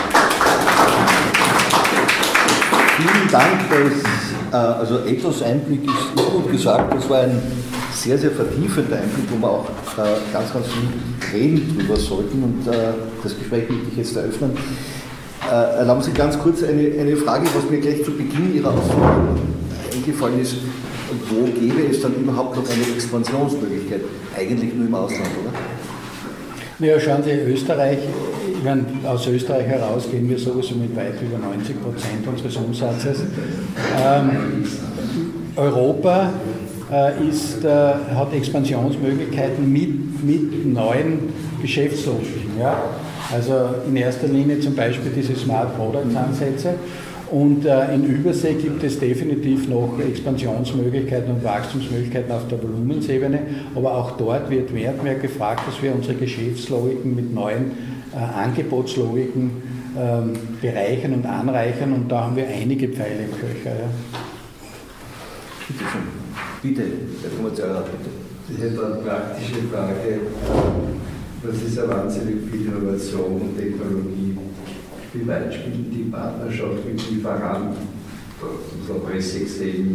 S6: Vielen Dank, also etwas Einblick ist gut gesagt, das war ein sehr, sehr vertiefender Einblick, wo wir auch ganz, ganz viel reden drüber sollten und das Gespräch möchte ich jetzt eröffnen. Erlauben Sie ganz kurz eine Frage, was mir gleich zu Beginn Ihrer Ausführungen eingefallen ist. Wo gäbe es dann überhaupt noch eine Expansionsmöglichkeit? Eigentlich nur im Ausland, oder?
S3: Ja, schauen Sie, Österreich, ich meine, aus Österreich heraus gehen wir sowieso mit weit über 90% unseres Umsatzes. Europa hat Expansionsmöglichkeiten mit neuen Geschäftslogiken. Ja? Also in erster Linie zum Beispiel diese Smart Products Ansätze. Und in Übersee gibt es definitiv noch Expansionsmöglichkeiten und Wachstumsmöglichkeiten auf der Volumensebene. Aber auch dort wird mehr und mehr gefragt, dass wir unsere Geschäftslogiken mit neuen Angebotslogiken bereichern und anreichern. Und da haben wir einige Pfeile im Köcher. Ja.
S6: Bitte schön. Bitte, Herr Kommerzialrat, bitte.
S7: Ich hätte eine praktische Frage. Das ist ja wahnsinnig viel Innovation und Technologie. Wie weit spielt die Partnerschaft mit Lieferanten, so Pressextrem,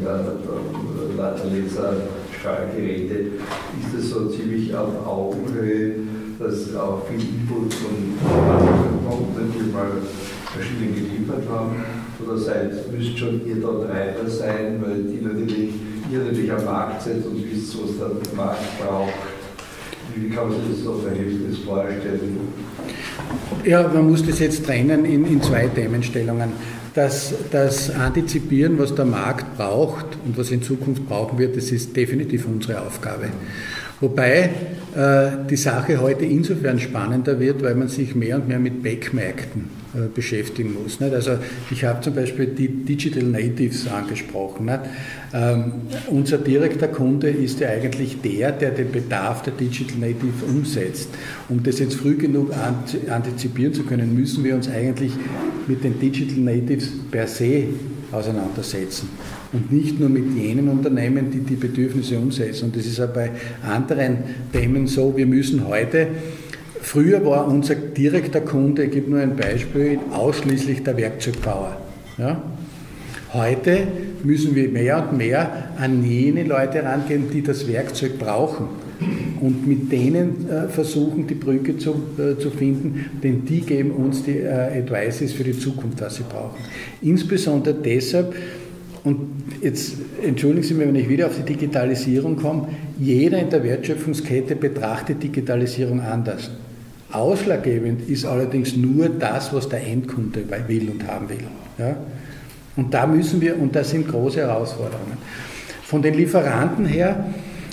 S7: Laser, Strahlgeräte, ist das so ziemlich auf Augenhöhe, dass auch viel Input von Partnern kommt, die mal verschiedene geliefert haben? Oder müsst schon ihr da Treiber sein, weil ihr natürlich am Markt seid und wisst, was der Markt braucht? Wie kann man sich das so Verhältnis vorstellen?
S3: Ja, man muss das jetzt trennen in zwei Themenstellungen. Das Antizipieren, was der Markt braucht und was in Zukunft brauchen wird, das ist definitiv unsere Aufgabe. Wobei die Sache heute insofern spannender wird, weil man sich mehr und mehr mit Backmärkten beschäftigen muss. Nicht? Also ich habe zum Beispiel die Digital Natives angesprochen. Nicht? Unser direkter Kunde ist ja eigentlich der den Bedarf der Digital Native umsetzt. Um das jetzt früh genug antizipieren zu können, müssen wir uns eigentlich mit den Digital Natives per se auseinandersetzen und nicht nur mit jenen Unternehmen, die die Bedürfnisse umsetzen. Und das ist auch bei anderen Themen so. Wir müssen heute, früher war unser direkter Kunde, ich gebe nur ein Beispiel, ausschließlich der Werkzeugbauer. Ja? Heute müssen wir mehr und mehr an jene Leute rangehen, die das Werkzeug brauchen und mit denen versuchen, die Brücke zu finden, denn die geben uns die Advices für die Zukunft, was sie brauchen. Insbesondere deshalb, und jetzt entschuldigen Sie mir, wenn ich wieder auf die Digitalisierung komme, jeder in der Wertschöpfungskette betrachtet Digitalisierung anders. Ausschlaggebend ist allerdings nur das, was der Endkunde will und haben will. Ja? Und da müssen wir, und das sind große Herausforderungen. Von den Lieferanten her,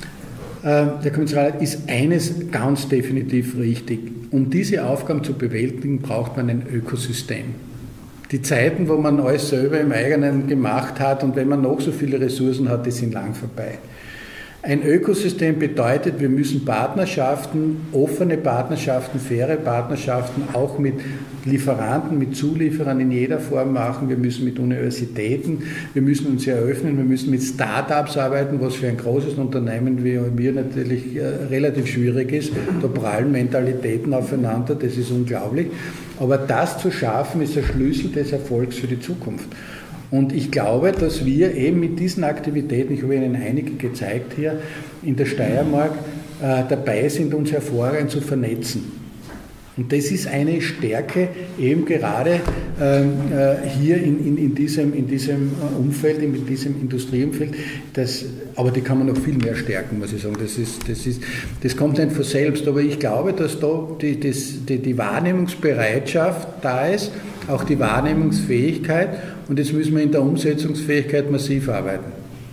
S3: der Kommerzialrat, ist eines ganz definitiv richtig. Um diese Aufgaben zu bewältigen, braucht man ein Ökosystem. Die Zeiten, wo man alles selber im eigenen gemacht hat und wenn man noch so viele Ressourcen hat, die sind lang vorbei. Ein Ökosystem bedeutet, wir müssen Partnerschaften, offene Partnerschaften, faire Partnerschaften auch mit Lieferanten, mit Zulieferern in jeder Form machen. Wir müssen mit Universitäten, wir müssen uns eröffnen, wir müssen mit Start-ups arbeiten, was für ein großes Unternehmen wie wir natürlich relativ schwierig ist. Da prallen Mentalitäten aufeinander, das ist unglaublich. Aber das zu schaffen, ist der Schlüssel des Erfolgs für die Zukunft. Und ich glaube, dass wir eben mit diesen Aktivitäten, ich habe Ihnen einige gezeigt hier, in der Steiermark dabei sind, uns hervorragend zu vernetzen. Und das ist eine Stärke eben gerade hier in diesem Umfeld, in diesem Industrieumfeld. Aber die kann man noch viel mehr stärken, muss ich sagen. Das kommt nicht von selbst. Aber ich glaube, dass da die Wahrnehmungsbereitschaft da ist, auch die Wahrnehmungsfähigkeit. Und jetzt müssen wir in der Umsetzungsfähigkeit massiv arbeiten.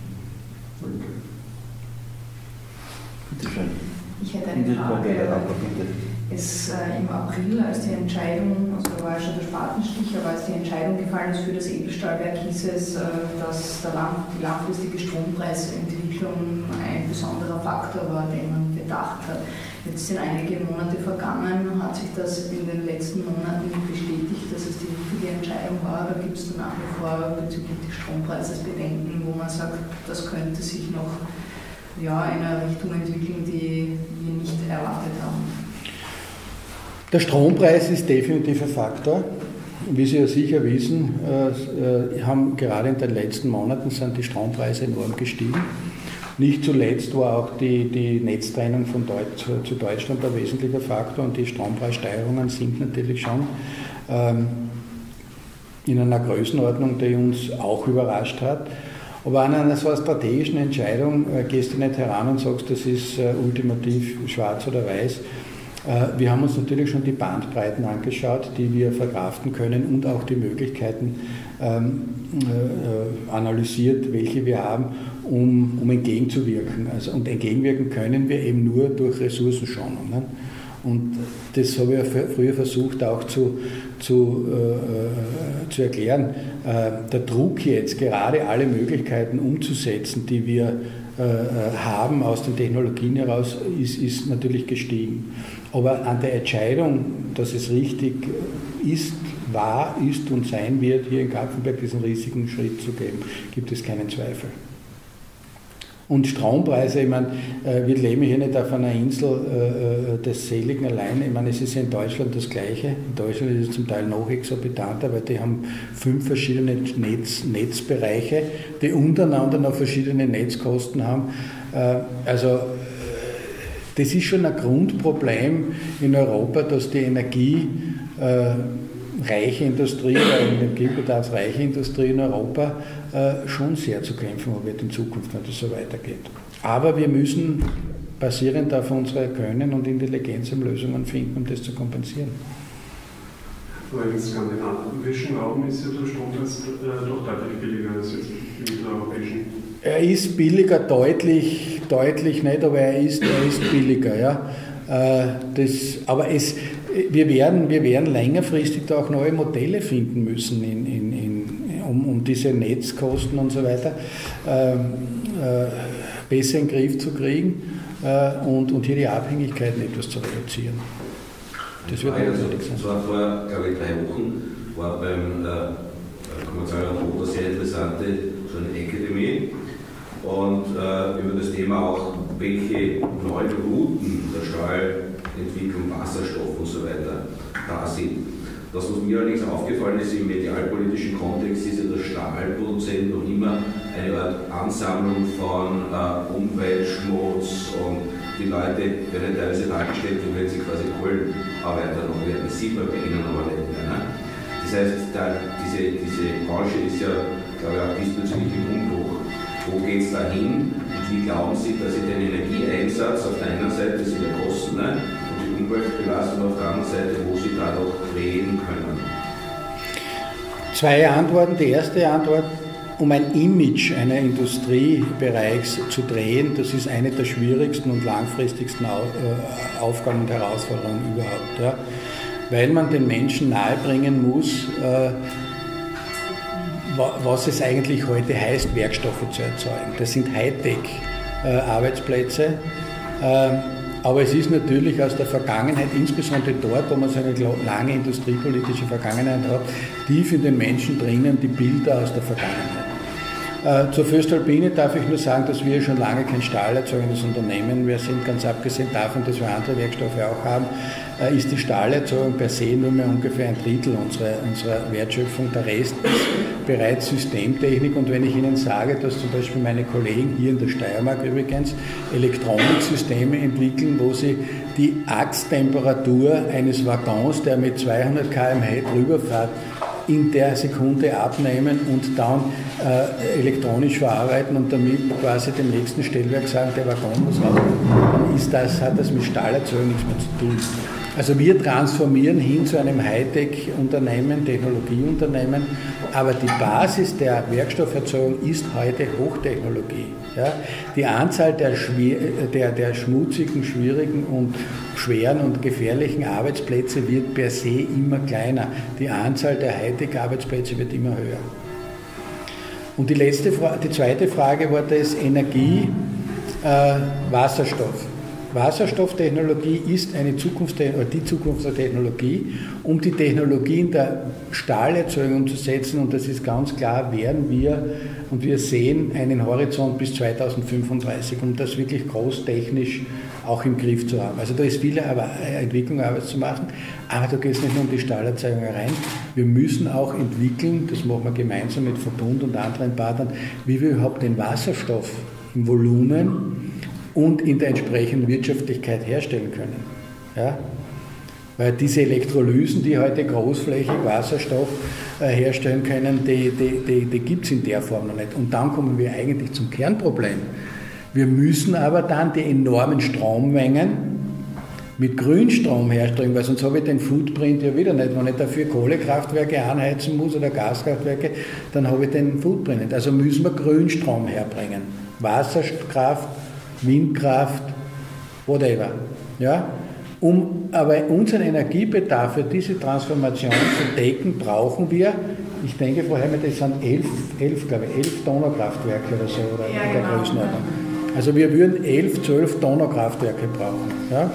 S6: Bitte schön.
S4: Ich hätte eine Frage. Im April, als die Entscheidung, also da war ja schon der Spatenstich, aber als die Entscheidung gefallen ist für das Edelstahlwerk, hieß es, dass die langfristige Strompreisentwicklung ein besonderer Faktor war, den man bedacht hat. Jetzt sind einige Monate vergangen, hat das in den letzten Monaten bestätigt, dass es die richtige Entscheidung war, oder gibt es nach wie vor bezüglich des Strompreises Bedenken, wo man sagt, das könnte sich noch in eine Richtung entwickeln, die wir nicht erwartet haben? Der
S3: Strompreis ist definitiv ein Faktor. Wie Sie ja sicher wissen, haben gerade in den letzten Monaten sind die Strompreise enorm gestiegen. Nicht zuletzt war auch die Netztrennung zu Deutschland ein wesentlicher Faktor, und die Strompreissteigerungen sind natürlich schon in einer Größenordnung, die uns auch überrascht hat. Aber an einer so strategischen Entscheidung gehst du nicht heran und sagst, das ist ultimativ schwarz oder weiß. Wir haben uns natürlich schon die Bandbreiten angeschaut, die wir verkraften können, und auch die Möglichkeiten analysiert, welche wir haben, um entgegenzuwirken. Und entgegenwirken können wir eben nur durch Ressourcenschonung. Ne? Und das habe ich früher versucht auch zu erklären. Der Druck jetzt, gerade alle Möglichkeiten umzusetzen, die wir haben aus den Technologien heraus, ist natürlich gestiegen. Aber an der Entscheidung, dass es richtig ist und sein wird, hier in Kapfenberg diesen riesigen Schritt zu geben, gibt es keinen Zweifel. Und Strompreise, ich meine, wir leben hier nicht auf einer Insel des Seligen allein. Ich meine, es ist ja in Deutschland das Gleiche. In Deutschland ist es zum Teil noch exorbitanter, weil die haben 5 verschiedene Netzbereiche, die untereinander noch verschiedene Netzkosten haben. Also das ist schon ein Grundproblem in Europa, dass die energiereiche Industrie, energiebedarfsreiche Industrie in Europa schon sehr zu kämpfen wird in Zukunft, wenn das so weitergeht. Aber wir müssen basierend auf unserem Können und Intelligenz Lösungen finden, um das zu kompensieren.
S5: Aber im skandinavischen Raum ist ja der Strompreis doch deutlich billiger als jetzt im mitteleuropäischen.
S3: Er ist billiger, deutlich nicht, aber er ist billiger. Ja. Wir werden längerfristig da auch neue Modelle finden müssen, um diese Netzkosten und so weiter besser in den Griff zu kriegen und hier die Abhängigkeiten etwas zu reduzieren. Das wird notwendig sein.
S8: Das war vor, glaube ich, 3 Wochen, war beim Kommerzialrat sehr interessante so eine Akademie, und über das Thema auch, welche neuen Routen der Stahlentwicklung, Wasserstoff und so weiter da sind. Das, was mir allerdings aufgefallen ist im medialpolitischen Kontext, ist ja, dass Stahlproduzenten noch immer eine Art Ansammlung von Umweltschmutz, und die Leute werden teilweise dargestellt, wie wenn sie quasi Kohlenarbeiter noch werden. Das sieht man bei ihnen aber nicht mehr. Ne? Das heißt, diese Branche ist ja, glaube ich, auch diesbezüglich im Umbruch. Wo geht es da hin? Und wie glauben Sie, dass Sie den Energieeinsatz auf der einen Seite, das sind die Kosten, ne? Und die Umweltbelastung auf der anderen Seite, wo Sie da noch drehen können?
S3: 2 Antworten. Die erste Antwort: Um ein Image einer Industriebereichs zu drehen, das ist eine der schwierigsten und langfristigsten Aufgaben und Herausforderungen überhaupt. Ja? Weil man den Menschen nahebringen muss, was es eigentlich heute heißt, Werkstoffe zu erzeugen. Das sind Hightech-Arbeitsplätze, aber es ist natürlich aus der Vergangenheit, insbesondere dort, wo man so eine lange industriepolitische Vergangenheit hat, tief in den Menschen drinnen die Bilder aus der Vergangenheit. Zur Voestalpine darf ich nur sagen, dass wir schon lange kein stahlerzeugendes Unternehmen mehr sind. Ganz abgesehen davon, dass wir andere Werkstoffe auch haben, ist die Stahlerzeugung per se nur mehr ungefähr 1/3 unserer Wertschöpfung. Der Rest ist bereits Systemtechnik. Und wenn ich Ihnen sage, dass zum Beispiel meine Kollegen hier in der Steiermark übrigens Elektroniksysteme entwickeln, wo sie die Achstemperatur eines Waggons, der mit 200 km/h drüber fährt, in der Sekunde abnehmen und dann elektronisch verarbeiten und damit quasi dem nächsten Stellwerk sagen, der Waggon muss raus, hat das mit Stahlerzeugung nichts mehr zu tun. Also wir transformieren hin zu einem Hightech-Unternehmen, Technologieunternehmen, aber die Basis der Werkstofferzeugung ist heute Hochtechnologie. Ja? Die Anzahl der schmutzigen, schwierigen und schweren und gefährlichen Arbeitsplätze wird per se immer kleiner. Die Anzahl der Hightech-Arbeitsplätze wird immer höher. Und die zweite Frage war das Energie, Wasserstoff. Wasserstofftechnologie ist die Zukunft der Technologie, um die Technologien der Stahlerzeugung umzusetzen, und das ist ganz klar, werden wir, und wir sehen einen Horizont bis 2035, um das wirklich großtechnisch auch im Griff zu haben. Also da ist viel Entwicklung Arbeit zu machen, aber da geht es nicht nur um die Stahlerzeugung rein. Wir müssen auch entwickeln, das machen wir gemeinsam mit Verbund und anderen Partnern, wie wir überhaupt den Wasserstoff im Volumen und in der entsprechenden Wirtschaftlichkeit herstellen können. Ja? Weil diese Elektrolysen, die heute großflächig Wasserstoff herstellen können, die gibt es in der Form noch nicht. Und dann kommen wir eigentlich zum Kernproblem. Wir müssen aber dann die enormen Strommengen mit Grünstrom herstellen, weil sonst habe ich den Footprint ja wieder nicht. Wenn ich dafür Kohlekraftwerke anheizen muss oder Gaskraftwerke, dann habe ich den Footprint nicht. Also müssen wir Grünstrom herbringen. Wasserkraft, Windkraft, whatever. Ja? Um aber unseren Energiebedarf für diese Transformation zu decken, brauchen wir, ich denke, Frau Heimer, das sind 11 Donaukraftwerke oder so, oder in der Größenordnung. Also wir würden 12 Donaukraftwerke brauchen. Ja?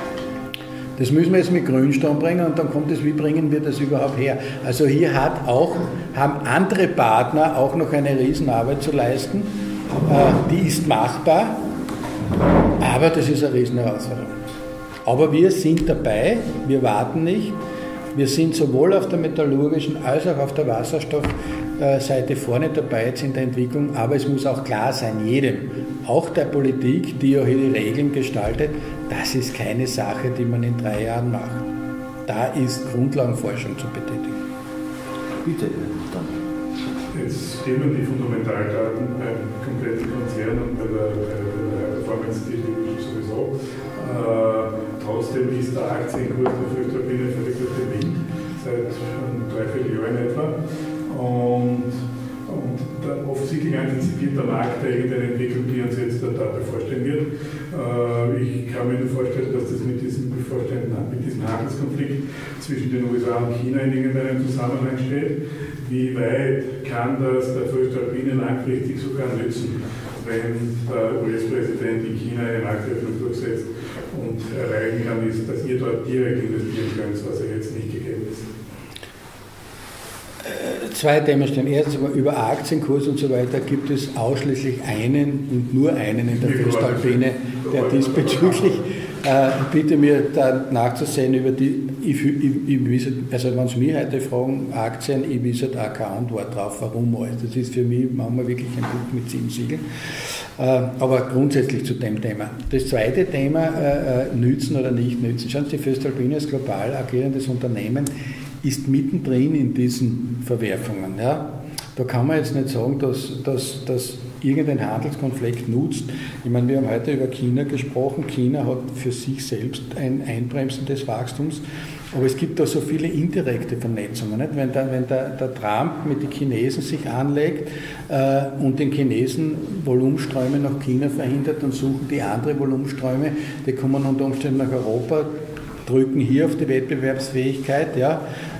S3: Das müssen wir jetzt mit Grünstrom bringen, und dann kommt es, wie bringen wir das überhaupt her? Also hier haben andere Partner auch noch eine Riesenarbeit zu leisten. Die ist machbar, aber das ist eine Riesenherausforderung. Aber wir sind dabei, wir warten nicht. Wir sind sowohl auf der metallurgischen als auch auf der Wasserstoffseite vorne dabei jetzt in der Entwicklung, aber es muss auch klar sein, jedem, auch der Politik, die ja hier die Regeln gestaltet, das ist keine Sache, die man in 3 Jahren macht. Da ist Grundlagenforschung zu betätigen.
S6: Bitte, dann.
S2: Jetzt stimmen die Fundamentaldaten beim kompletten Konzern und bei der Performance-Technologie sowieso. Trotzdem ist der Aktienkurs der Föstalpine völlig auf dem Wind, seit 3-4 Jahren etwa. Und offensichtlich antizipiert der Markt irgendeine Entwicklung, die uns jetzt da bevorstehen wird. Ich kann mir nur vorstellen, dass das mit diesem Handelskonflikt zwischen den USA und China in irgendeinem Zusammenhang steht. Wie weit kann das der Föstalpine langfristig sogar nützen, wenn der US-Präsident in China eine Marktöffnung durchsetzt und erreichen kann, ist, dass ihr dort direkt investieren könnt, was ja jetzt nicht gegeben ist?
S3: 2 Themen stehen. Erstens, über Aktienkurs und so weiter gibt es ausschließlich einen und nur einen in der Föstalpine, der diesbezüglich bitte mir da nachzusehen über die, also wenn Sie mich heute fragen, Aktien, ich weiß auch keine Antwort drauf, warum alles. Das ist für mich manchmal wirklich ein Buch mit 7 Siegeln. Aber grundsätzlich zu dem Thema. Das zweite Thema, nützen oder nicht nützen. Schauen Sie, die Föstalpine als global agierendes Unternehmen ist mittendrin in diesen Verwerfungen. Ja? Da kann man jetzt nicht sagen, dass irgendein Handelskonflikt nutzt. Ich meine, wir haben heute über China gesprochen. China hat für sich selbst ein Einbremsen des Wachstums, aber es gibt da so viele indirekte Vernetzungen. Nicht? Wenn der Trump mit den Chinesen sich anlegt und den Chinesen Volumenströme nach China verhindert, dann suchen die andere Volumenströme, die kommen unter Umständen nach Europa, drücken hier auf die Wettbewerbsfähigkeit. Ja.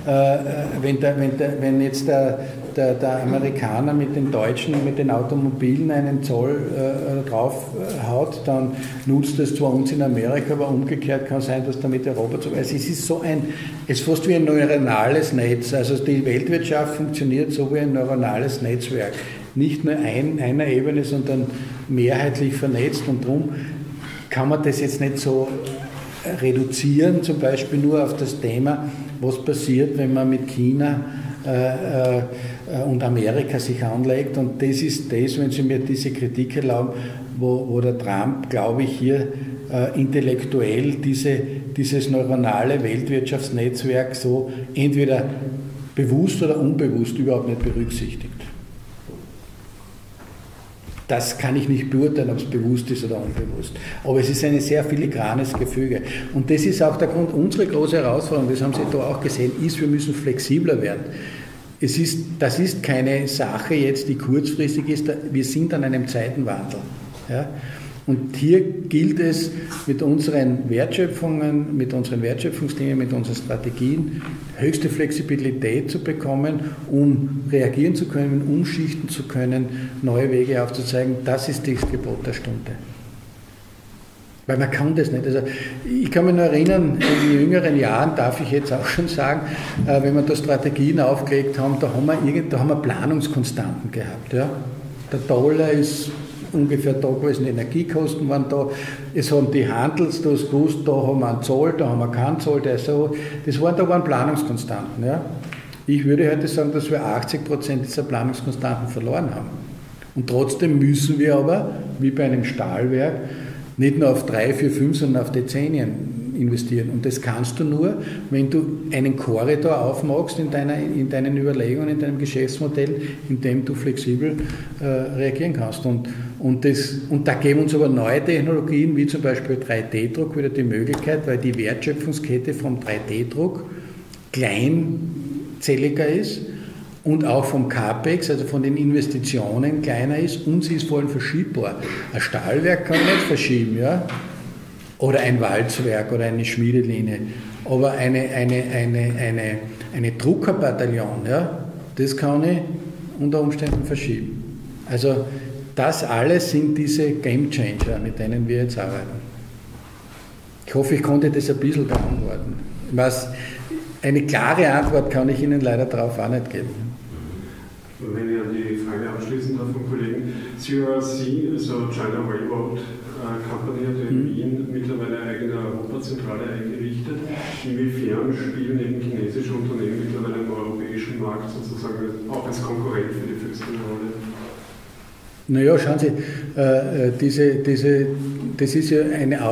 S3: Wenn jetzt der Amerikaner mit den Deutschen, mit den Automobilen einen Zoll draufhaut, dann nutzt es zwar uns in Amerika, aber umgekehrt kann sein, dass damit Europa zu. Also es ist es ist fast wie ein neuronales Netz. Also die Weltwirtschaft funktioniert so wie ein neuronales Netzwerk. Nicht nur einer Ebene, sondern mehrheitlich vernetzt, und darum kann man das jetzt nicht so reduzieren, zum Beispiel nur auf das Thema, was passiert, wenn man mit China und Amerika sich anlegt. Und das ist das, wenn Sie mir diese Kritik erlauben, wo der Trump, glaube ich, hier intellektuell dieses neuronale Weltwirtschaftsnetzwerk so entweder bewusst oder unbewusst überhaupt nicht berücksichtigt. Das kann ich nicht beurteilen, ob es bewusst ist oder unbewusst. Aber es ist ein sehr filigranes Gefüge. Und das ist auch der Grund, unsere große Herausforderung, das haben Sie da auch gesehen, ist, wir müssen flexibler werden. Das ist keine Sache jetzt, die kurzfristig ist, wir sind an einem Zeitenwandel. Ja? Und hier gilt es, mit unseren Wertschöpfungen, mit unseren Wertschöpfungsthemen, mit unseren Strategien höchste Flexibilität zu bekommen, um reagieren zu können, umschichten zu können, neue Wege aufzuzeigen. Das ist das Gebot der Stunde. Weil man kann das nicht. Also ich kann mich noch erinnern, in jüngeren Jahren darf ich jetzt auch schon sagen, wenn wir da Strategien aufgelegt haben, da haben wir Planungskonstanten gehabt. Ja. Der Dollar ist ungefähr da gewesen, die Energiekosten waren da, es haben die Handels, du hast gewusst, da haben wir einen Zoll, da haben wir keinen Zoll, da waren Planungskonstanten. Ja. Ich würde heute sagen, dass wir 80% dieser Planungskonstanten verloren haben. Und trotzdem müssen wir aber, wie bei einem Stahlwerk, nicht nur auf 3, 4, 5, sondern auf Dezennien investieren. Und das kannst du nur, wenn du einen Korridor aufmachst in deinen Überlegungen, in deinem Geschäftsmodell, in dem du flexibel reagieren kannst. Und da geben uns aber neue Technologien, wie zum Beispiel 3D-Druck, wieder die Möglichkeit, weil die Wertschöpfungskette vom 3D-Druck kleinzelliger ist und auch vom CAPEX, also von den Investitionen kleiner ist, und sie ist vor allem verschiebbar. Ein Stahlwerk kann man nicht verschieben, ja? Oder ein Walzwerk oder eine Schmiedelinie. Aber eine Druckerbataillon, ja, das kann ich unter Umständen verschieben. Also das alles sind diese Game Changer, mit denen wir jetzt arbeiten. Ich hoffe, ich konnte das ein bisschen beantworten. Eine klare Antwort kann ich Ihnen leider darauf auch nicht geben.
S5: Wenn ich an die Frage abschließen darf vom Kollegen, CRRC, also China Railroad Company, hat in Wien mittlerweile eine eigene Europazentrale eingerichtet. Inwiefern spielen eben chinesische Unternehmen mittlerweile im europäischen Markt sozusagen auch als Konkurrent für die Füchse eine Rolle?
S3: Naja, schauen Sie, das ist ja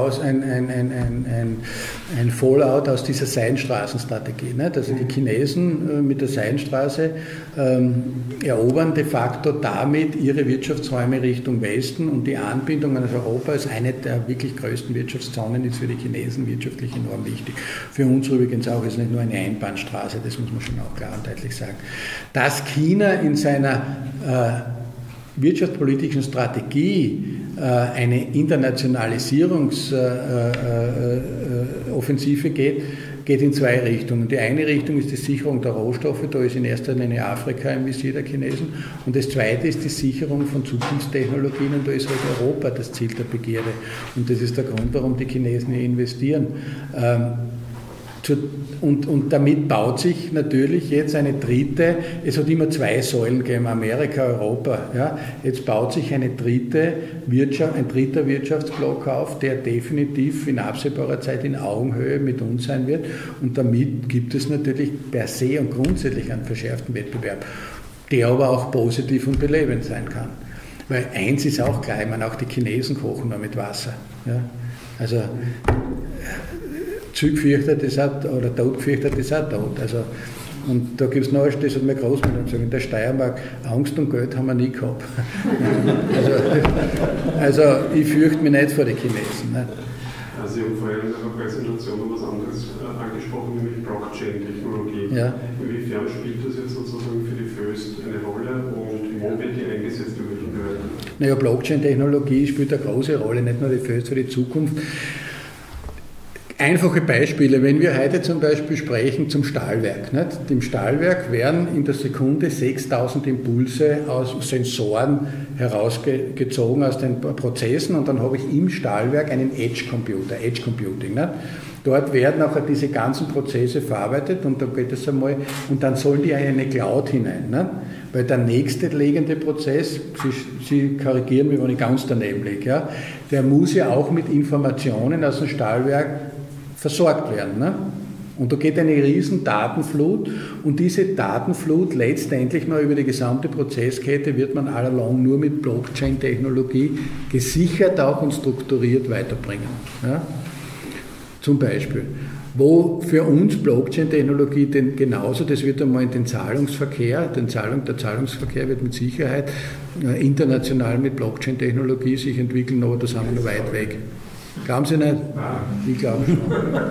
S3: ein Fallout aus dieser Seidenstraßenstrategie. Nicht? Also die Chinesen mit der Seidenstraße erobern de facto damit ihre Wirtschaftsräume Richtung Westen, und die Anbindung an Europa als eine der wirklich größten Wirtschaftszonen ist für die Chinesen wirtschaftlich enorm wichtig. Für uns übrigens auch, ist nicht nur eine Einbahnstraße, das muss man schon auch klar und deutlich sagen. Dass China in seiner wirtschaftspolitischen Strategie eine Internationalisierungsoffensive geht in zwei Richtungen. Die eine Richtung ist die Sicherung der Rohstoffe, da ist in erster Linie Afrika im Visier der Chinesen, und das zweite ist die Sicherung von Zukunftstechnologien, und da ist halt Europa das Ziel der Begierde, und das ist der Grund, warum die Chinesen hier investieren. Und damit baut sich natürlich jetzt eine dritte, es hat immer zwei Säulen gegeben, Amerika, Europa. Ja. Jetzt baut sich ein dritter Wirtschaftsblock auf, der definitiv in absehbarer Zeit in Augenhöhe mit uns sein wird. Und damit gibt es natürlich per se und grundsätzlich einen verschärften Wettbewerb, der aber auch positiv und belebend sein kann. Weil eins ist auch klar, ich meine, auch die Chinesen kochen nur mit Wasser. Ja. Also Zug fürchtet ist auch, oder Tod fürchtet ist auch tot. Also, und da gibt es noch, das hat meine Großmutter gesagt, in der Steiermark, Angst und Geld haben wir nie gehabt. also ich fürchte mich nicht vor den Chinesen. Ne?
S5: Sie haben vorhin in Ihrer Präsentation noch was anderes angesprochen, nämlich Blockchain-Technologie. Ja. Inwiefern spielt das jetzt sozusagen für die FÖST eine Rolle und wo wird die eingesetzt über welchen Behörden?
S3: Naja, Blockchain-Technologie spielt eine große Rolle, nicht nur die FÖST für die Zukunft. Einfache Beispiele, wenn wir heute zum Beispiel sprechen zum Stahlwerk. Nicht? Im Stahlwerk werden in der Sekunde 6000 Impulse aus Sensoren herausgezogen aus den Prozessen, und dann habe ich im Stahlwerk einen Edge Computing. Nicht? Dort werden auch diese ganzen Prozesse verarbeitet, und da geht es einmal, und dann sollen die in eine Cloud hinein. Nicht? Weil der nächste liegende Prozess, Sie korrigieren mich, wenn ich ganz daneben liege, ja, der muss ja auch mit Informationen aus dem Stahlwerk versorgt werden. Ne? Und da geht eine riesen Datenflut, und diese Datenflut letztendlich mal über die gesamte Prozesskette wird man all along nur mit Blockchain-Technologie gesichert auch und strukturiert weiterbringen. Ja? Zum Beispiel. Wo für uns Blockchain-Technologie denn genauso, das wird einmal in den Zahlungsverkehr, der Zahlungsverkehr wird mit Sicherheit international mit Blockchain-Technologie sich entwickeln, aber da sind wir noch weit weg. Glauben Sie nicht? Ich glaube schon.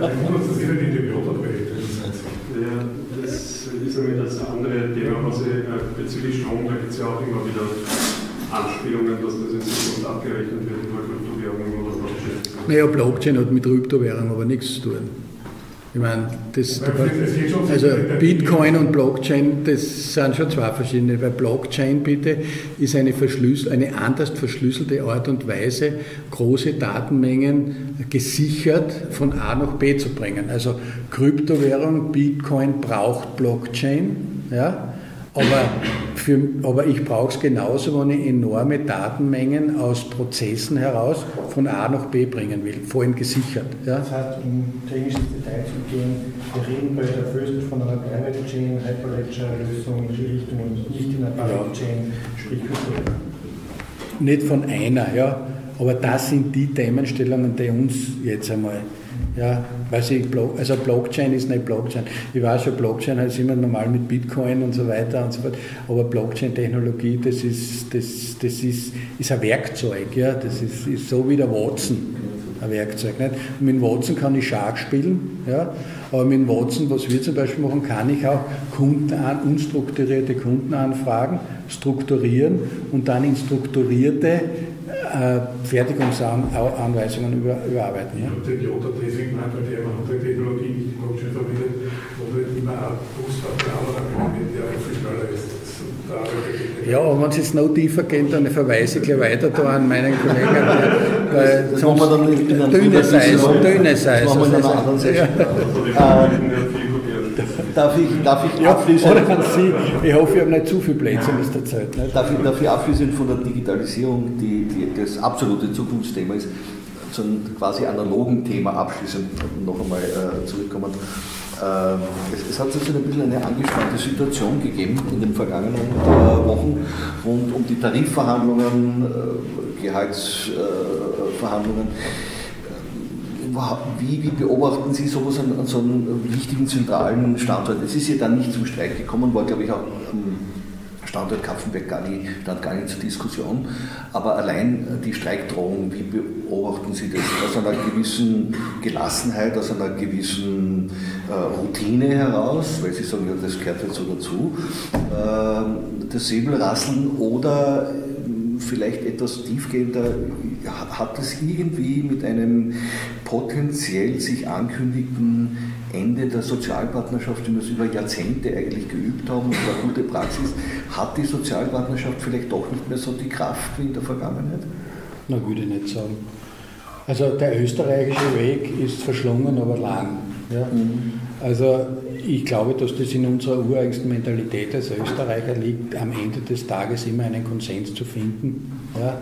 S5: Ja, das ist nämlich das andere Thema, was bezüglich Strom, da gibt es ja auch immer wieder Anspielungen, dass das in Zukunft abgerechnet wird über Kryptowährungen oder Blockchain.
S3: Naja, Blockchain hat mit Kryptowährung aber nichts zu tun. Ich meine, also Bitcoin und Blockchain, das sind schon zwei verschiedene, weil Blockchain bitte ist eine anders verschlüsselte Art und Weise, große Datenmengen gesichert von A nach B zu bringen. Also Kryptowährung, Bitcoin braucht Blockchain, ja, aber ich brauche es genauso, wenn ich enorme Datenmengen aus Prozessen heraus von A nach B bringen will, vor allem gesichert. Ja?
S9: Das heißt, um technisches Detail zu gehen, wir reden bei der First von einer Private Chain, Hyperledger-Lösung in die Richtung und nicht in einer Private Chain, sprich Kryptowährung.
S3: Nicht von einer, ja, aber das sind die Themenstellungen, die uns jetzt einmal, ja, also Blockchain ist nicht Blockchain. Ich weiß schon, Blockchain heißt immer normal mit Bitcoin und so weiter und so fort, aber Blockchain-Technologie, das ist ein Werkzeug, ja, das ist so wie der Watson ein Werkzeug. Nicht? Und mit dem Watson kann ich Schach spielen, ja, aber mit dem Watson, was wir zum Beispiel machen, kann ich auch unstrukturierte Kundenanfragen strukturieren und dann in strukturierte Fertigungsanweisungen überarbeiten.
S2: Ja? Ich habe den Jota deswegen gemeint, weil der andere Technologie nicht die Blockchain verwendet, wo wir immer einen Boost auf der anderen verwendet, der viel schneller ist.
S3: Ja, aber wenn es jetzt noch tiefer geht, dann verweise ich gleich weiter da an meinen Kollegen, weil sonst dünne Seis.
S6: Darf ich abschließend...
S3: Ich hoffe, ich habe nicht zu viel Blödsinn aus der Zeit. Nicht?
S6: Darf ich abschließend von der Digitalisierung, die das absolute Zukunftsthema ist, zu einem quasi analogen Thema abschließend noch einmal zurückkommen. Es hat jetzt ein bisschen eine angespannte Situation gegeben in den vergangenen Wochen rund um die Tarifverhandlungen, Gehaltsverhandlungen. Wie beobachten Sie sowas an so einem wichtigen zentralen Standort? Es ist ja dann nicht zum Streik gekommen, war glaube ich auch am Standort Kapfenberg stand gar nicht zur Diskussion. Aber allein die Streikdrohung, wie beobachten Sie das? Aus einer gewissen Gelassenheit, aus einer gewissen Routine heraus, weil Sie sagen, ja, das gehört jetzt so dazu, das Säbelrasseln oder vielleicht etwas tiefgehender, hat es irgendwie mit einem potenziell sich ankündigten Ende der Sozialpartnerschaft, wie wir es über Jahrzehnte eigentlich geübt haben und eine gute Praxis, hat die Sozialpartnerschaft vielleicht doch nicht mehr so die Kraft wie in der Vergangenheit?
S3: Na, würde ich nicht sagen. Also der österreichische Weg ist verschlungen, aber lang. Ja? Also ich glaube, dass das in unserer ureigensten Mentalität als Österreicher liegt, am Ende des Tages immer einen Konsens zu finden. Ja?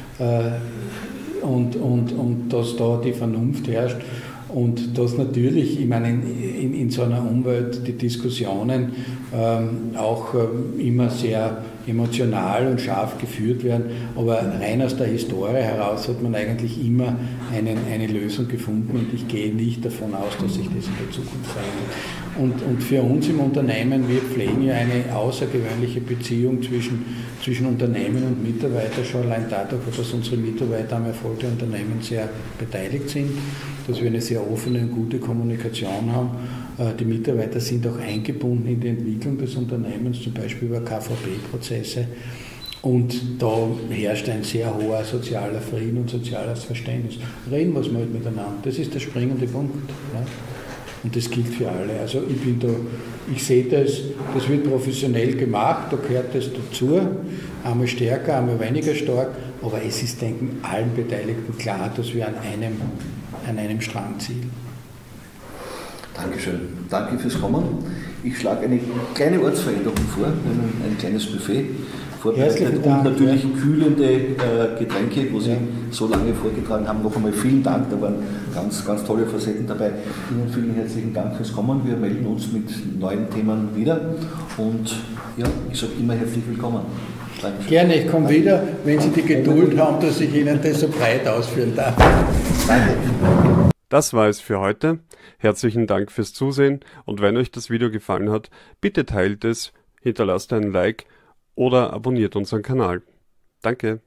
S3: Und dass da die Vernunft herrscht. Und dass natürlich, ich meine, in so einer Umwelt die Diskussionen auch immer sehr emotional und scharf geführt werden, aber rein aus der Historie heraus hat man eigentlich immer eine Lösung gefunden und ich gehe nicht davon aus, dass sich das in der Zukunft verändert. Und für uns im Unternehmen, wir pflegen ja eine außergewöhnliche Beziehung zwischen Unternehmen und Mitarbeiter, schon allein dadurch, dass unsere Mitarbeiter am Erfolg der Unternehmen sehr beteiligt sind, dass wir eine sehr offene und gute Kommunikation haben. Die Mitarbeiter sind auch eingebunden in die Entwicklung des Unternehmens, zum Beispiel über KVP-Prozesse. Und da herrscht ein sehr hoher sozialer Frieden und soziales Verständnis. Reden wir es mal miteinander. Das ist der springende Punkt. Ja? Und das gilt für alle. Also ich sehe das wird professionell gemacht, da gehört das dazu. Einmal stärker, einmal weniger stark. Aber es ist, denke ich, allen Beteiligten klar, dass wir an einem Strang ziehen.
S6: Dankeschön. Danke fürs Kommen. Ich schlage eine kleine Ortsveränderung vor, ein kleines Buffet vorbereitet und natürlich kühlende Getränke, wo Sie so lange vorgetragen haben. Noch einmal vielen Dank, da waren ganz, ganz tolle Facetten dabei. Ihnen vielen herzlichen Dank fürs Kommen. Wir melden uns mit neuen Themen wieder und ja, ich sage immer herzlich willkommen. Dankeschön.
S3: Gerne, ich komme wieder, wenn Sie die Geduld haben, dass ich Ihnen das so breit ausführen darf.
S6: Danke.
S10: Das war es für heute. Herzlichen Dank fürs Zusehen und wenn euch das Video gefallen hat, bitte teilt es, hinterlasst einen Like oder abonniert unseren Kanal. Danke.